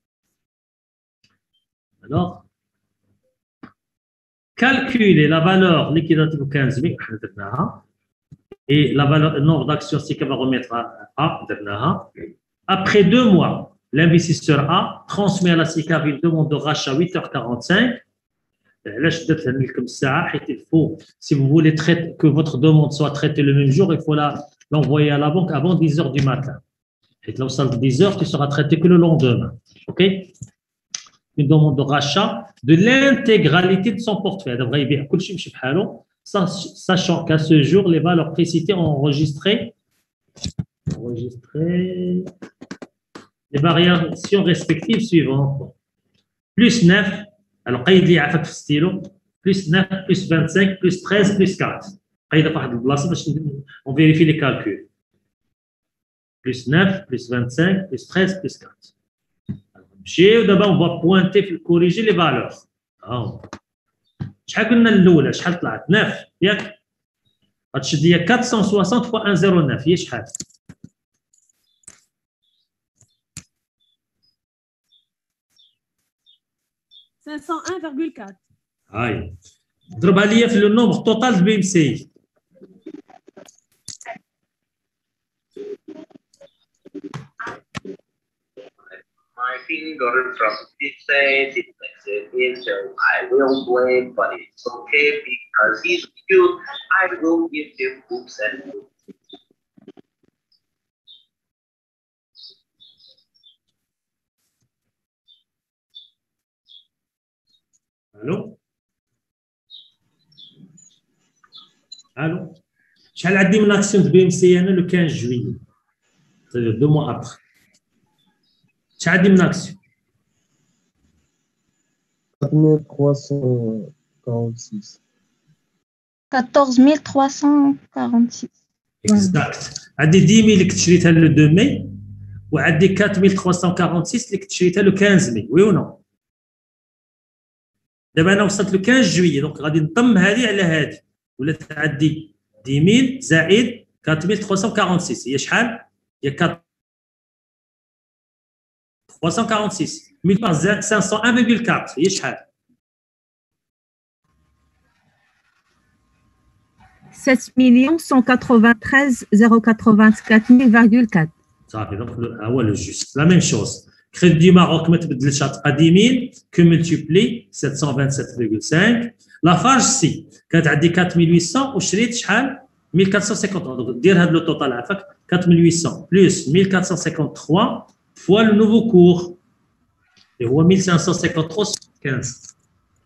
alors calculer la valeur liquidative 15000 حنا درناها et la valeur le nombre d'actions SICA va remettre à درناها après 2 mois l'investisseur A transmet à la SICA une demande de rachat 8h45 علاش درت لكم الساعه حيت il faut si vous voulez que votre demande soit traitée le même jour il faut l'envoyer à la banque avant 10h du matin حيت لو وصلت 10h tu seras traité que le lendemain OK une demande de rachat de l'intégralité de son portefeuille هذا بغا يبيع كلشي يمشي بحالو sachant qu'à ce jour les valeurs précitées ont enregistré les variations respectives suivantes plus 9 alors قيد لي عافاك في ستيلو plus 9 plus 25 plus 13 plus 4 قيدها في واحد البلاصه باش on vérifie les calculs plus 9 plus 25 plus 13 plus 4 نمشيو دابا on va pointer في corriger les valeurs شحال قلنا الاولى شحال طلعت 9 ياك غتشد لي 460 fois 109 هي شحال هاي ضربها لي في لو نومبر توتال بي ام سي My finger from this side, it makes a bit, so I will wait, but it's okay because he's cute. I will give him books and books. Allô? Allô? شحال عندي من اكسيون دو بي ام سي انا لو 15 جويي c'est-à-dire 2 mois après شحال عندي من اكسيون 4346 14346 اكزاكت عندي 10000 اللي كنت شريتها لو 2 ماي وعندي 4346 اللي كنت شريتها لو 15 ماي وي ولا دابا انا وصلت لو 15 جويي دونك غادي نضم هذه على هذه ولات عندي 10000 زائد 4346 هي شحال؟ هي 346 1000 par 501,4 هي شحال؟ 7,193,084,000,4 صافي دونك هو لو جوست لا ميم شوز Crédit du Maroc ما تبدلش غتبقى 10000 que multiplie 727,5 لافارج سي كانت عندي 4800 وشريت شحال 1450 دير هذا لو توتال عافاك 4800 بلس 1453 فوا لو نوفو كور اللي هو 1553 15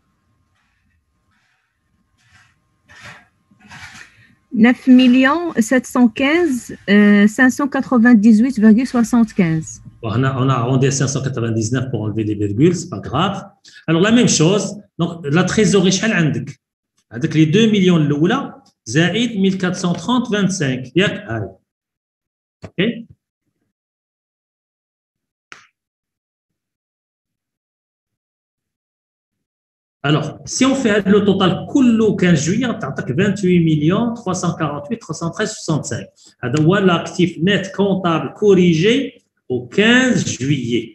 9,715,598,75 on a arrondi à 599 pour enlever les virgules, c'est pas grave. Alors la même chose, donc la trésorerie شحال عندك؟ عندك les 2 millions الاولى زائد 1430 25 ياك هاي. OK. Alors, si on fait le total كله 15 juillet, تعطيك 28,348,313,65. هذا هو l'actif net comptable corrigé au 15 juillet.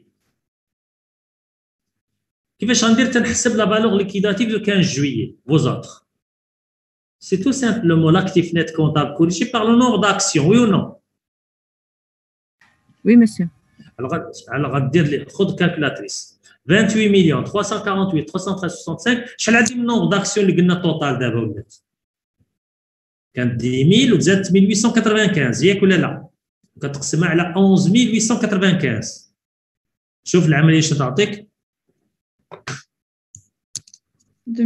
كيفاش غندير تنحسب لا فالور ليكيداتيف دو 15 juillet vos autres. C'est tout simplement l'actif net comptable corrigé par le nombre d'actions, oui ou non? Oui, monsieur. Alors غدير لي خذ كالكولاتريس 28 millions 348 313 65 شحال عندي من النومبر داكسيون اللي قلنا توتال دابا ولات كانت 10000 وزادت 1895 ياك ولا لا كتقسمها على 11895 شوف العمليه شنو تعطيك 2383,21.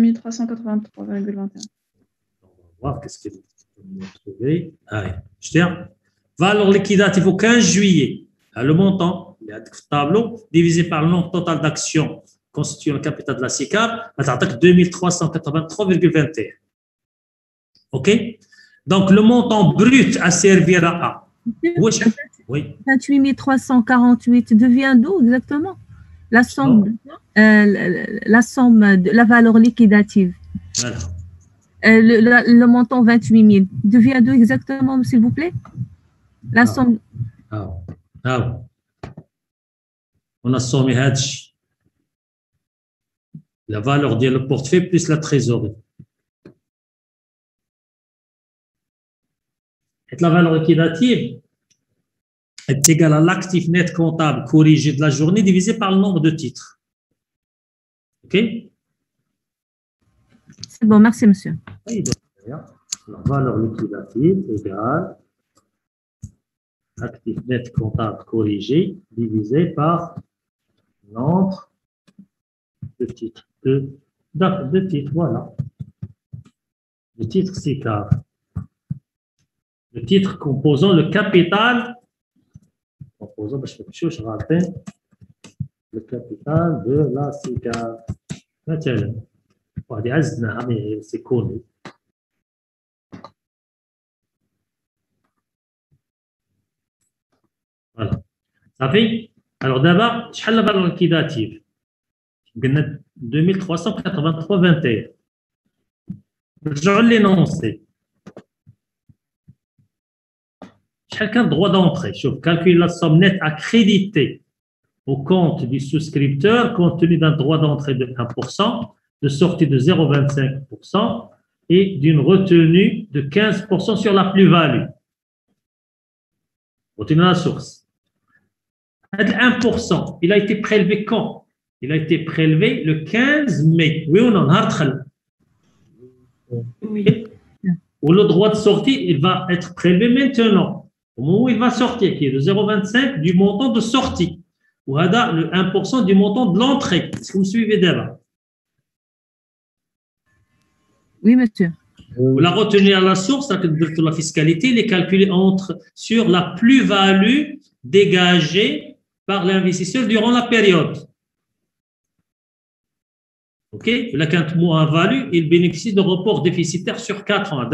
voir qu'est-ce qu'il faut trouver. J'étais valeur liquidative au 15 juillet. Le montant, le tableau, divisé par le nombre total d'actions constituant le capital de la SICAV, va t'attaquer 2383,21. OK? Donc, le montant brut à servir à. Oui. 28 348 devient d'où exactement? La somme de la valeur liquidative. Voilà. Le montant 28 000 devient d'où exactement, s'il vous plaît? La somme. On a sommé la valeur de le portefeuille plus la trésorerie. Et la valeur liquidative est égale à l'actif net comptable corrigé de la journée divisé par le nombre de titres. OK? C'est bon, merci, monsieur. La valeur liquidative égale actif net comptable corrigé divisé par nombre de titres. De titres, voilà. Le titre SICAV. Le titre composant le capital. Composant, le capital de la SICAV. C'est connu. Voilà. Ça fait. Alors d'abord, quelle est la valeur liquidative? 2383,21. Je vais l'énoncer. Chacun droit d'entrée. Je calcule la somme nette accréditée au compte du souscripteur compte tenu d'un droit d'entrée de 1%, de sortie de 0,25% et d'une retenue de 15% sur la plus-value. Retenue à la source. 1%, il a été prélevé quand? Il a été prélevé le 15 mai. Oui ou non? Oui. Ou le droit de sortie, il va être prélevé maintenant. Au moment où il va sortir, qui est de 0,25 du montant de sortie. Ou le 1% du montant de l'entrée. Est-ce que vous me suivez d'abord? Oui, monsieur. La retenue à la source, la fiscalité, elle est calculée sur la plus-value dégagée par l'investisseur durant la période. OK? Là, quand moins value, il bénéficie de report déficitaire sur 4 ans.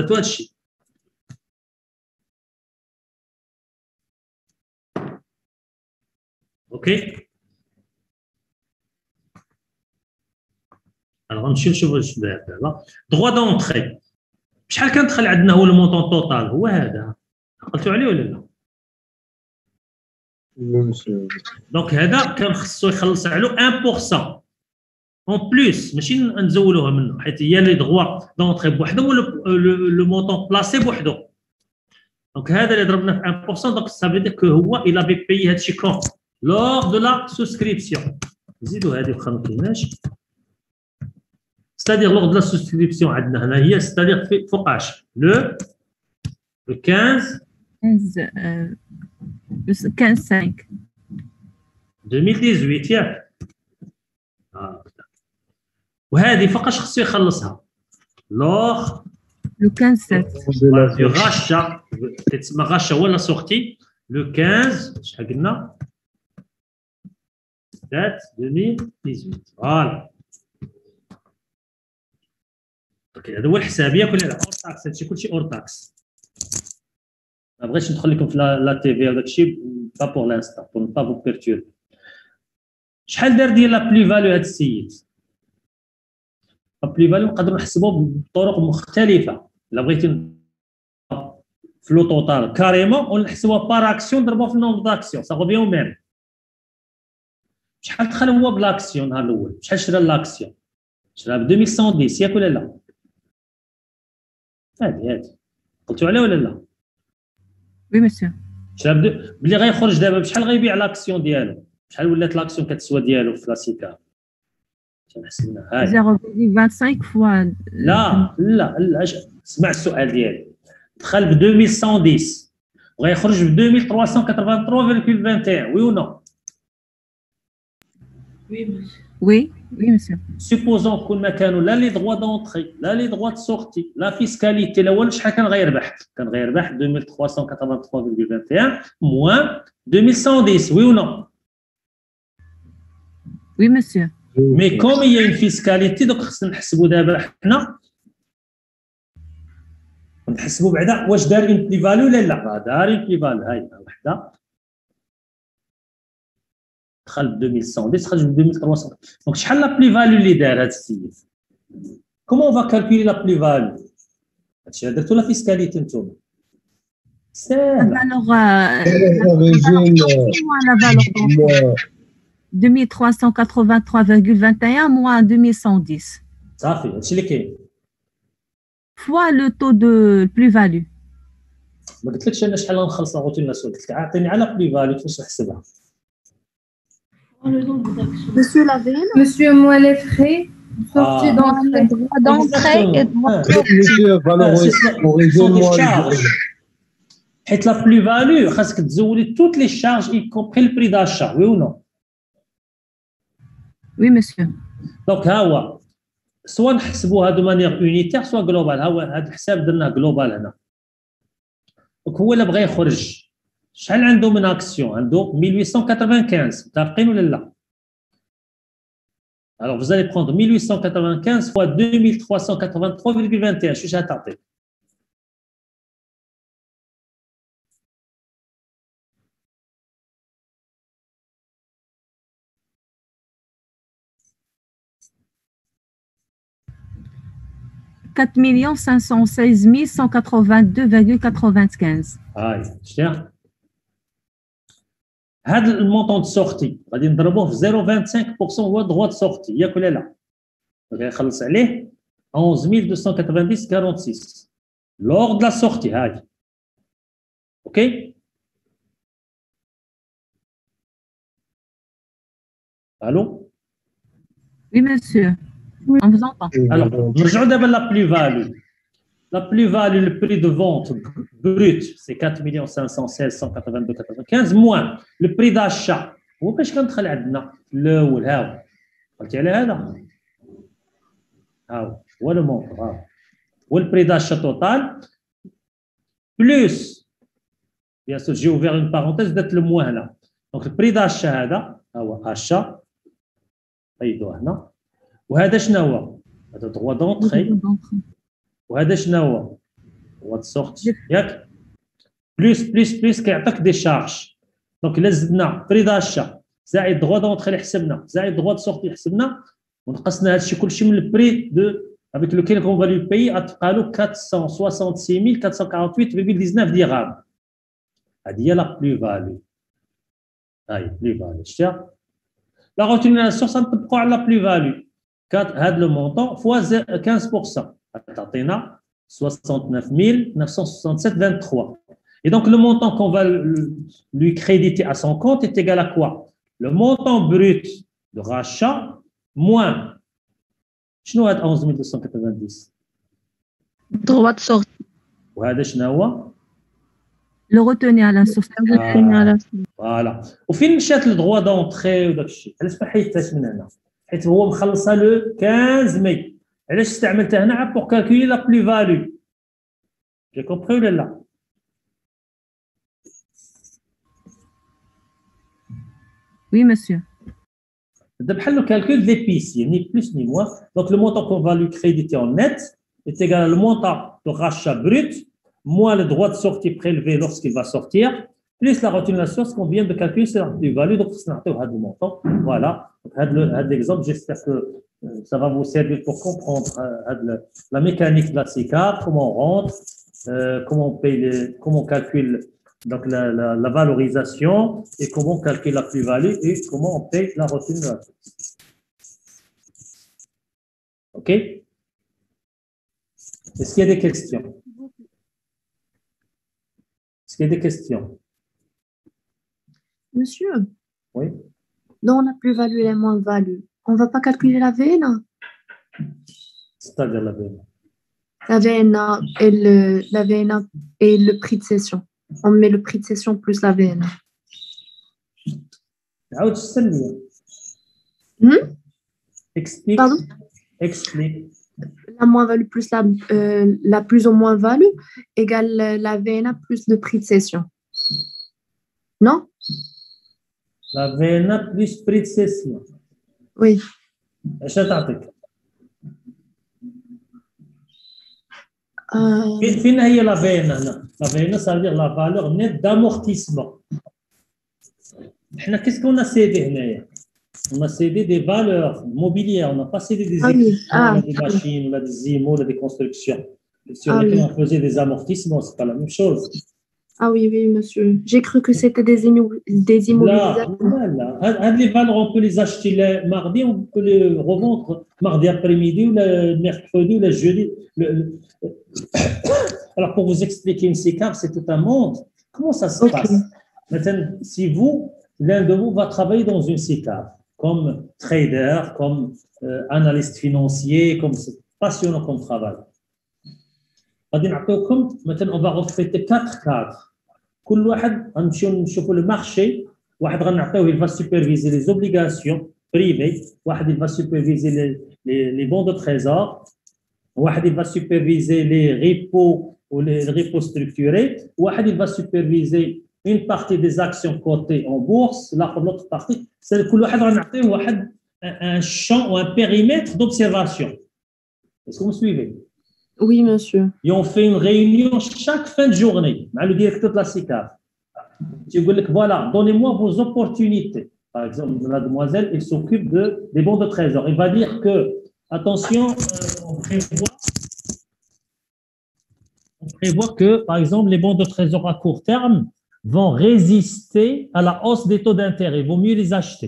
OK? Alors, نشوفوا واش داير دابا. droit d'entrée. شحال كندخل عندنا هو المونطون توتال هو هذا. عقلتوا عليه ولا لا؟ دونك هذا كان خصو يخلص عليه 1%. En plus, ماشي نزولوها منه حيت هي لي droit d'entrée بوحده و لو مونطون بلاسي بوحده. دونك هذا اللي ضربنا في 1% دونك ça veut dire que هو il avait payé هادشي quand lors de la souscription. نزيدوا هذه واخا ما كايناش. C'est-à-dire lors de la souscription عندنا هنا هي c'est-à-dire فوقاش le 15 5 2018 ياك وهذه فوقاش خصو يخلصها لوغ le 15 غاشا كتسمى غاشا ولا سورتي le 15 شحال قلنا 2018 فوالا هذا هو الحساب ياك ولا لا؟ اور تاكس هادشي كلشي اور تاكس. ما بغيتش ندخل لكم في لا تي في وداك الشيء با بور لانستان بور با فو بيرتوربي. شحال دار ديال لا بلي فاليو هذا السيد؟ لا بلي فاليو نقدروا نحسبوه بطرق مختلفه. الا بغيتي في لو توتال كاريمون ونحسبوها بار اكسيون نضربوها في النومبر داكسيون سا غوفيون او ميم. شحال دخل هو بلاكسيون النهار الاول؟ شحال شرا لاكسيون؟ شراها ب 2110 ياك ولا لا؟ هادي قلتوا عليها ولا لا؟ وي مسيو. بلي غيخرج دابا بشحال غيبيع لاكسيون ديالو؟ شحال ولات لاكسيون كتسوى ديالو في لاسيكا؟ هاي 0,25 fois. لا لا لا اسمع السؤال ديالي دخل ب 2110 وغيخرج ب 2383,21 وي و نو Oui, oui, monsieur. سوبوزون كون ما كانوا لا لي droits d'entrée لا لي droits de sortie لا فيسكاليتي لا والو شحال كان غيربح 2383,21 موان 2110 وي و نو Oui, monsieur. مي كوم هي اون فيسكاليتي دوك خصنا نحسبوا دابا حنا نحسبوا بعدا واش دار اون بلي فاليو ولا لا دار اون بلي فاليو هاي وحده دخل ب 2110 خرج ب 2300 دونك شحال لا بلي فاليو اللي دار هذا السيد كومون فا كالكولي لا بلي فاليو هادشي درتو لا فيسكاليتي نتوما ساهله Alors, la valeur 2383,21 moins 2110 صافي هادشي اللي كاين fois le taux de plus-value. ما قلتلكش انا شحال غنخلص غوتي سول قلت لك عطيني على بلي فاليو كيفاش نحسبها Monsieur Lavelle. Monsieur, moi, les frais, sortie d'entrée. Droit d'entrée et droit de Monsieur, valorisez-moi. حيت لا بلي فاليو خاصك تزولي توت لي شارج اي كومبري البري داشا وي و نو Oui, monsieur. دونك ها هو سوا نحسبوها دو مانيير يونيتير سوا جلوبال ها هو هذا الحساب درناه جلوبال هنا دونك هو اللي بغى يخرج شحال عنده من اكسيون عنده 1895 متفقين ولا لا alors vous allez prendre 1895 fois 2383,21 شوش غتعطي quatre millions 516 182,95. هاي شتيها هذا المونطون دو سورتي غادي نضربوه في 0.25% هو droit de sortie ياك ولا لا غيخلص عليه 11290,46 لور دو لا سورتي هاي اوكي الو Oui, monsieur. On vous entend. Alors, نرجعوا دابا لا بلي فاليو لا بلي فاليو le prix de vente brut c'est 4,516,182,95 moins le prix d'achat هو باش كندخل عندنا الاول ها هو قلتي على هذا ها هو لو مونطون ها هو البري داشا توتال بلوس بيان سور جي اوفير اون بارونتيز درت لو موان هنا دونك البري داشا هذا ها هو اشا قيدوه هنا وهذا شنو هو هذا دروا دونطري وهذا شنو هو دروا دو سورتي ياك بلوس كيعطيك دي شارج دونك الا زدنا بري داشا زائد دروا دونطري اللي حسبنا زائد دروا دو سورتي اللي حسبنا ونقصنا هذا الشيء كلشي من البري دو avec lequel on va lui payer غتبقى له 466,448,19 درهم هذه هي لا بلو فاليو هاي بلو فاليو شتيها لا روتينيزاسيون سنطبقوا على لا بلو فاليو هذا لو مونطون فوا 15% تعطينا 69,967,23 et donc le montant qu'on va lui créditer à son compte est égal à quoi le montant brut de rachat moins شنو هاد 11290 droit de sortie. وهذا شنو هو Le retenir à la source. فوالا وفين مشات الدغوا دونطري وداك الشيء علاش ما حيدتهاش من هنا حيت هو مخلصها لو 15 ماي علاش استعملتها هنا بور كالكولي لا بلي فاليو جي كومبري ولا لا Oui, monsieur. بحال le calcul d'épicier, ni plus ni moins. Donc, le montant qu'on va lui créditer en net est égal à le montant de rachat brut, moins le droit de sortie prélevé lorsqu'il va sortir, plus la rotulisation, ce qu'on vient de calculer, c'est la plus-value. Donc, c'est le montant. Voilà. L'exemple, j'espère que ça va vous servir pour comprendre la mécanique de la C4, comment on rentre, comment on paye, comment on calcule donc la valorisation et comment on calcule la plus-value et comment on paye la retenue de la source. OK? Est-ce qu'il y a des questions? Est-ce qu'il y a des questions? Monsieur, Oui. dans la plus-value et la moins-value, On ne va pas calculer la VNA. C'est-à-dire la VNA. La VNA et le prix de cession. On met le prix de cession plus la VNA. عاود تسميها. Explique. Pardon? Explique. La moins-value plus la plus ou moins-value égale la VNA plus le prix de cession. Non? La VNA plus prix de cession. Oui. ايش تعطيك؟ فين هي لا فينا هنا؟ لا فينا ça veut dire la valeur nette d'amortissement. احنا qu'est-ce qu'on a cédé هنايا؟ On a cédé des valeurs mobilières, on n'a pas cédé des équipements, des machines, ou des immeubles, ou des constructions. Sur lesquelles on faisait des amortissements, c'est pas la même chose. Ah oui, oui, monsieur. J'ai cru que c'était des immobilisations. Là, les valeurs, on peut les acheter le mardi, on peut les revendre mardi après-midi, ou le mercredi, ou le jeudi. Alors, pour vous expliquer une SICAV, c'est tout un monde. Comment ça se passe? Maintenant, si l'un de vous va travailler dans une SICAV, comme trader, comme analyste financier, comme c'est passionnant comme travail. Maintenant, on va recruter 4 cadres. كل واحد غنمشيو نشوفوا le marché. واحد غنعطيوه il va superviser les obligations privées. واحد il va superviser les bons de trésor. واحد il va superviser les repos ou les repos structurés. واحد il va superviser une partie des actions cotées en bourse. L'autre partie, c'est كل واحد غنعطيوه واحد un champ ou un périmètre d'observation. Est-ce que vous me suivez? Oui, monsieur. Et on fait une réunion chaque fin de journée avec le directeur de la SICAV. Tu dis, voilà, donnez-moi vos opportunités. Par exemple, la demoiselle, elle s'occupe des bons de trésor. Il va dire que, attention, on prévoit que, par exemple, les bons de trésor à court terme vont résister à la hausse des taux d'intérêt. Il vaut mieux les acheter.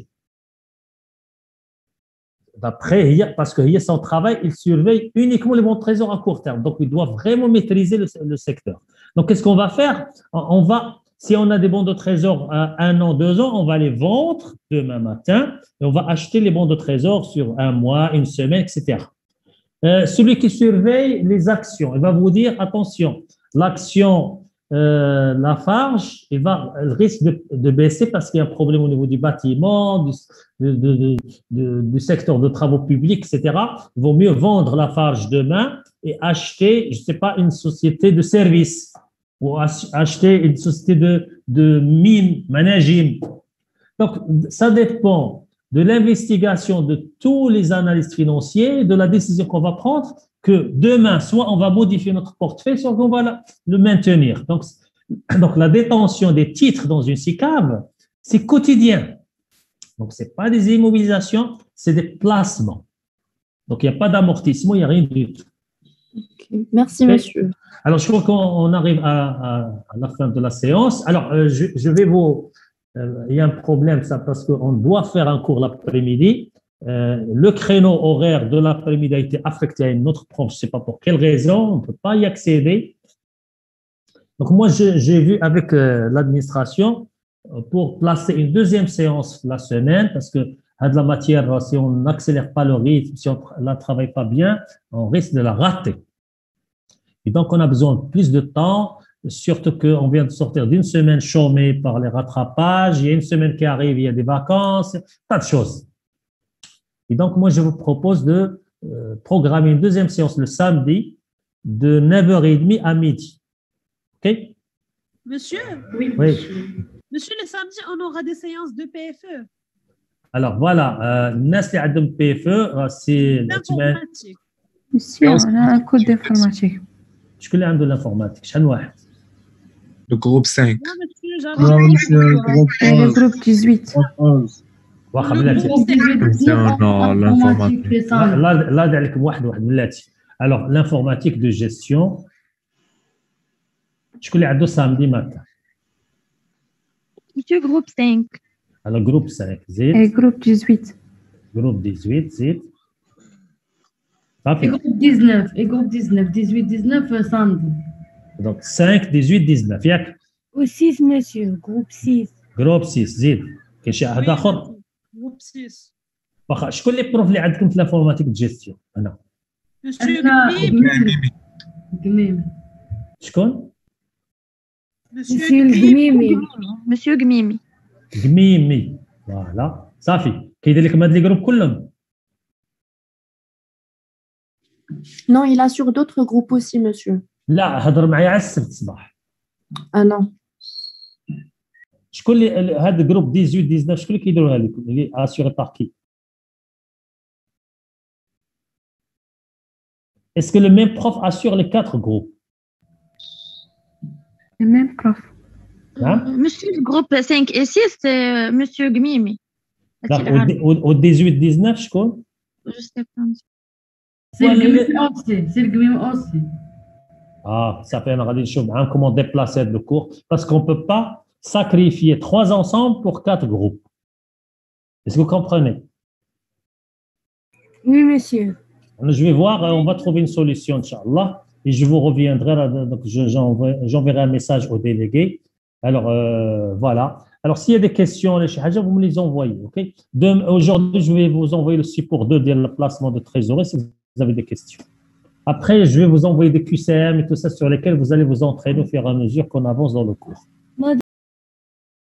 D'après, parce que son travail, il surveille uniquement les bons de trésor à court terme. Donc, il doit vraiment maîtriser le secteur. Donc, qu'est-ce qu'on va faire? Si on a des bons de trésor à 1 an, 2 ans, on va les vendre demain matin et on va acheter les bons de trésor sur 1 mois, 1 semaine, etc. Celui qui surveille les actions, il va vous dire, attention, l'action Lafarge, elle risque de baisser parce qu'il y a un problème au niveau du bâtiment, du secteur de travaux publics, etc. Il vaut mieux vendre Lafarge demain et acheter, je ne sais pas, une société de service ou acheter une société de mine, managing. Donc, ça dépend de l'investigation de tous les analystes financiers, de la décision qu'on va prendre, que demain, soit on va modifier notre portefeuille, soit on va le maintenir. Donc, la détention des titres dans une SICAV, c'est quotidien. Donc, ce n'est pas des immobilisations, c'est des placements. Donc, il n'y a pas d'amortissement, il n'y a rien du tout. Okay. Merci, monsieur. Alors, je crois qu'on arrive à la fin de la séance. Alors, je vais vous... il y a un problème, ça, parce qu'on doit faire un cours l'après-midi. Le créneau horaire de l'après-midi a été affecté à une autre prof, je ne sais pas pour quelle raison, on ne peut pas y accéder. Donc, moi, j'ai vu avec l'administration pour placer une deuxième séance la semaine, parce que de la matière, si on n'accélère pas le rythme, si on ne la travaille pas bien, on risque de la rater. Et donc, on a besoin de plus de temps, surtout qu'on vient de sortir d'une semaine chômée par les rattrapages, il y a une semaine qui arrive, il y a des vacances, tas de choses. Et donc, moi, je vous propose de programmer une deuxième séance le samedi de 9h30 à midi. OK? Monsieur? Oui. Monsieur, le samedi, on aura des séances de PFE. Alors, voilà. الناس اللي عندهم PFE, c'est... L'informatique. Monsieur, on a un code d'informatique. شكون اللي عنده l'informatique? شحال واحد؟ Le groupe 5. Non, monsieur, Non, monsieur, Le groupe 18. واخا بلاتي. Non, l'informatique. لا دع لكم واحد بلاتي. Alors, l'informatique de gestion. شكون اللي عنده samedi matin? Monsieur, groupe 5. Alors, groupe 5, زيد. Et groupe 18. Groupe 18, زيد. Et groupe 19. Et groupe 19. 18-19, samedi. Donc, 5, 18, 19. ياك؟ Au 6, monsieur. Groupe 6. Groupe 6, زيد. كاين شي واحد آخر؟ Groupe 6. واخا شكون لي بروف اللي عندكم في لانفورماتيك جيستيون؟ انا Monsieur أنا Gmim. قميم. شكون؟ Monsieur القميمي. Monsieur Gmimi. قميمي. فوالا صافي كيدير لكم هاد لي جروب كلهم. Non, il a sur d'autres groupes aussi, monsieur. لا هضر معايا على السبت صباح. Ah non. شكون اللي هاد الجروب 18 19 شكون اللي كيديروها لكم اللي اسيغي بار كي؟ Est-ce que le même prof assure les 4 groupes? Le même prof. نعم؟ Monsieur le groupe 5 et 6, c'est Monsieur Gmimi. لا au 18 19 شكون؟ Je sais pas. C'est le قميم aussi. C'est le قميم aussi. Ah, ça fait un radis chaud. Comment déplacer le cours? Parce qu'on ne peut pas sacrifier 3 ensembles pour 4 groupes. Est-ce que vous comprenez? Oui, monsieur. Je vais voir, on va trouver une solution, Inch'Allah, et je vous reviendrai. Donc, j'enverrai un message au délégué. Alors, voilà. Alors, s'il y a des questions, vous me les envoyez. Okay? Aujourd'hui, je vais vous envoyer le support 2 de placement de trésorerie si vous avez des questions. Après, je vais vous envoyer des QCM et tout ça sur lesquels vous allez vous entraîner au fur et à mesure qu'on avance dans le cours.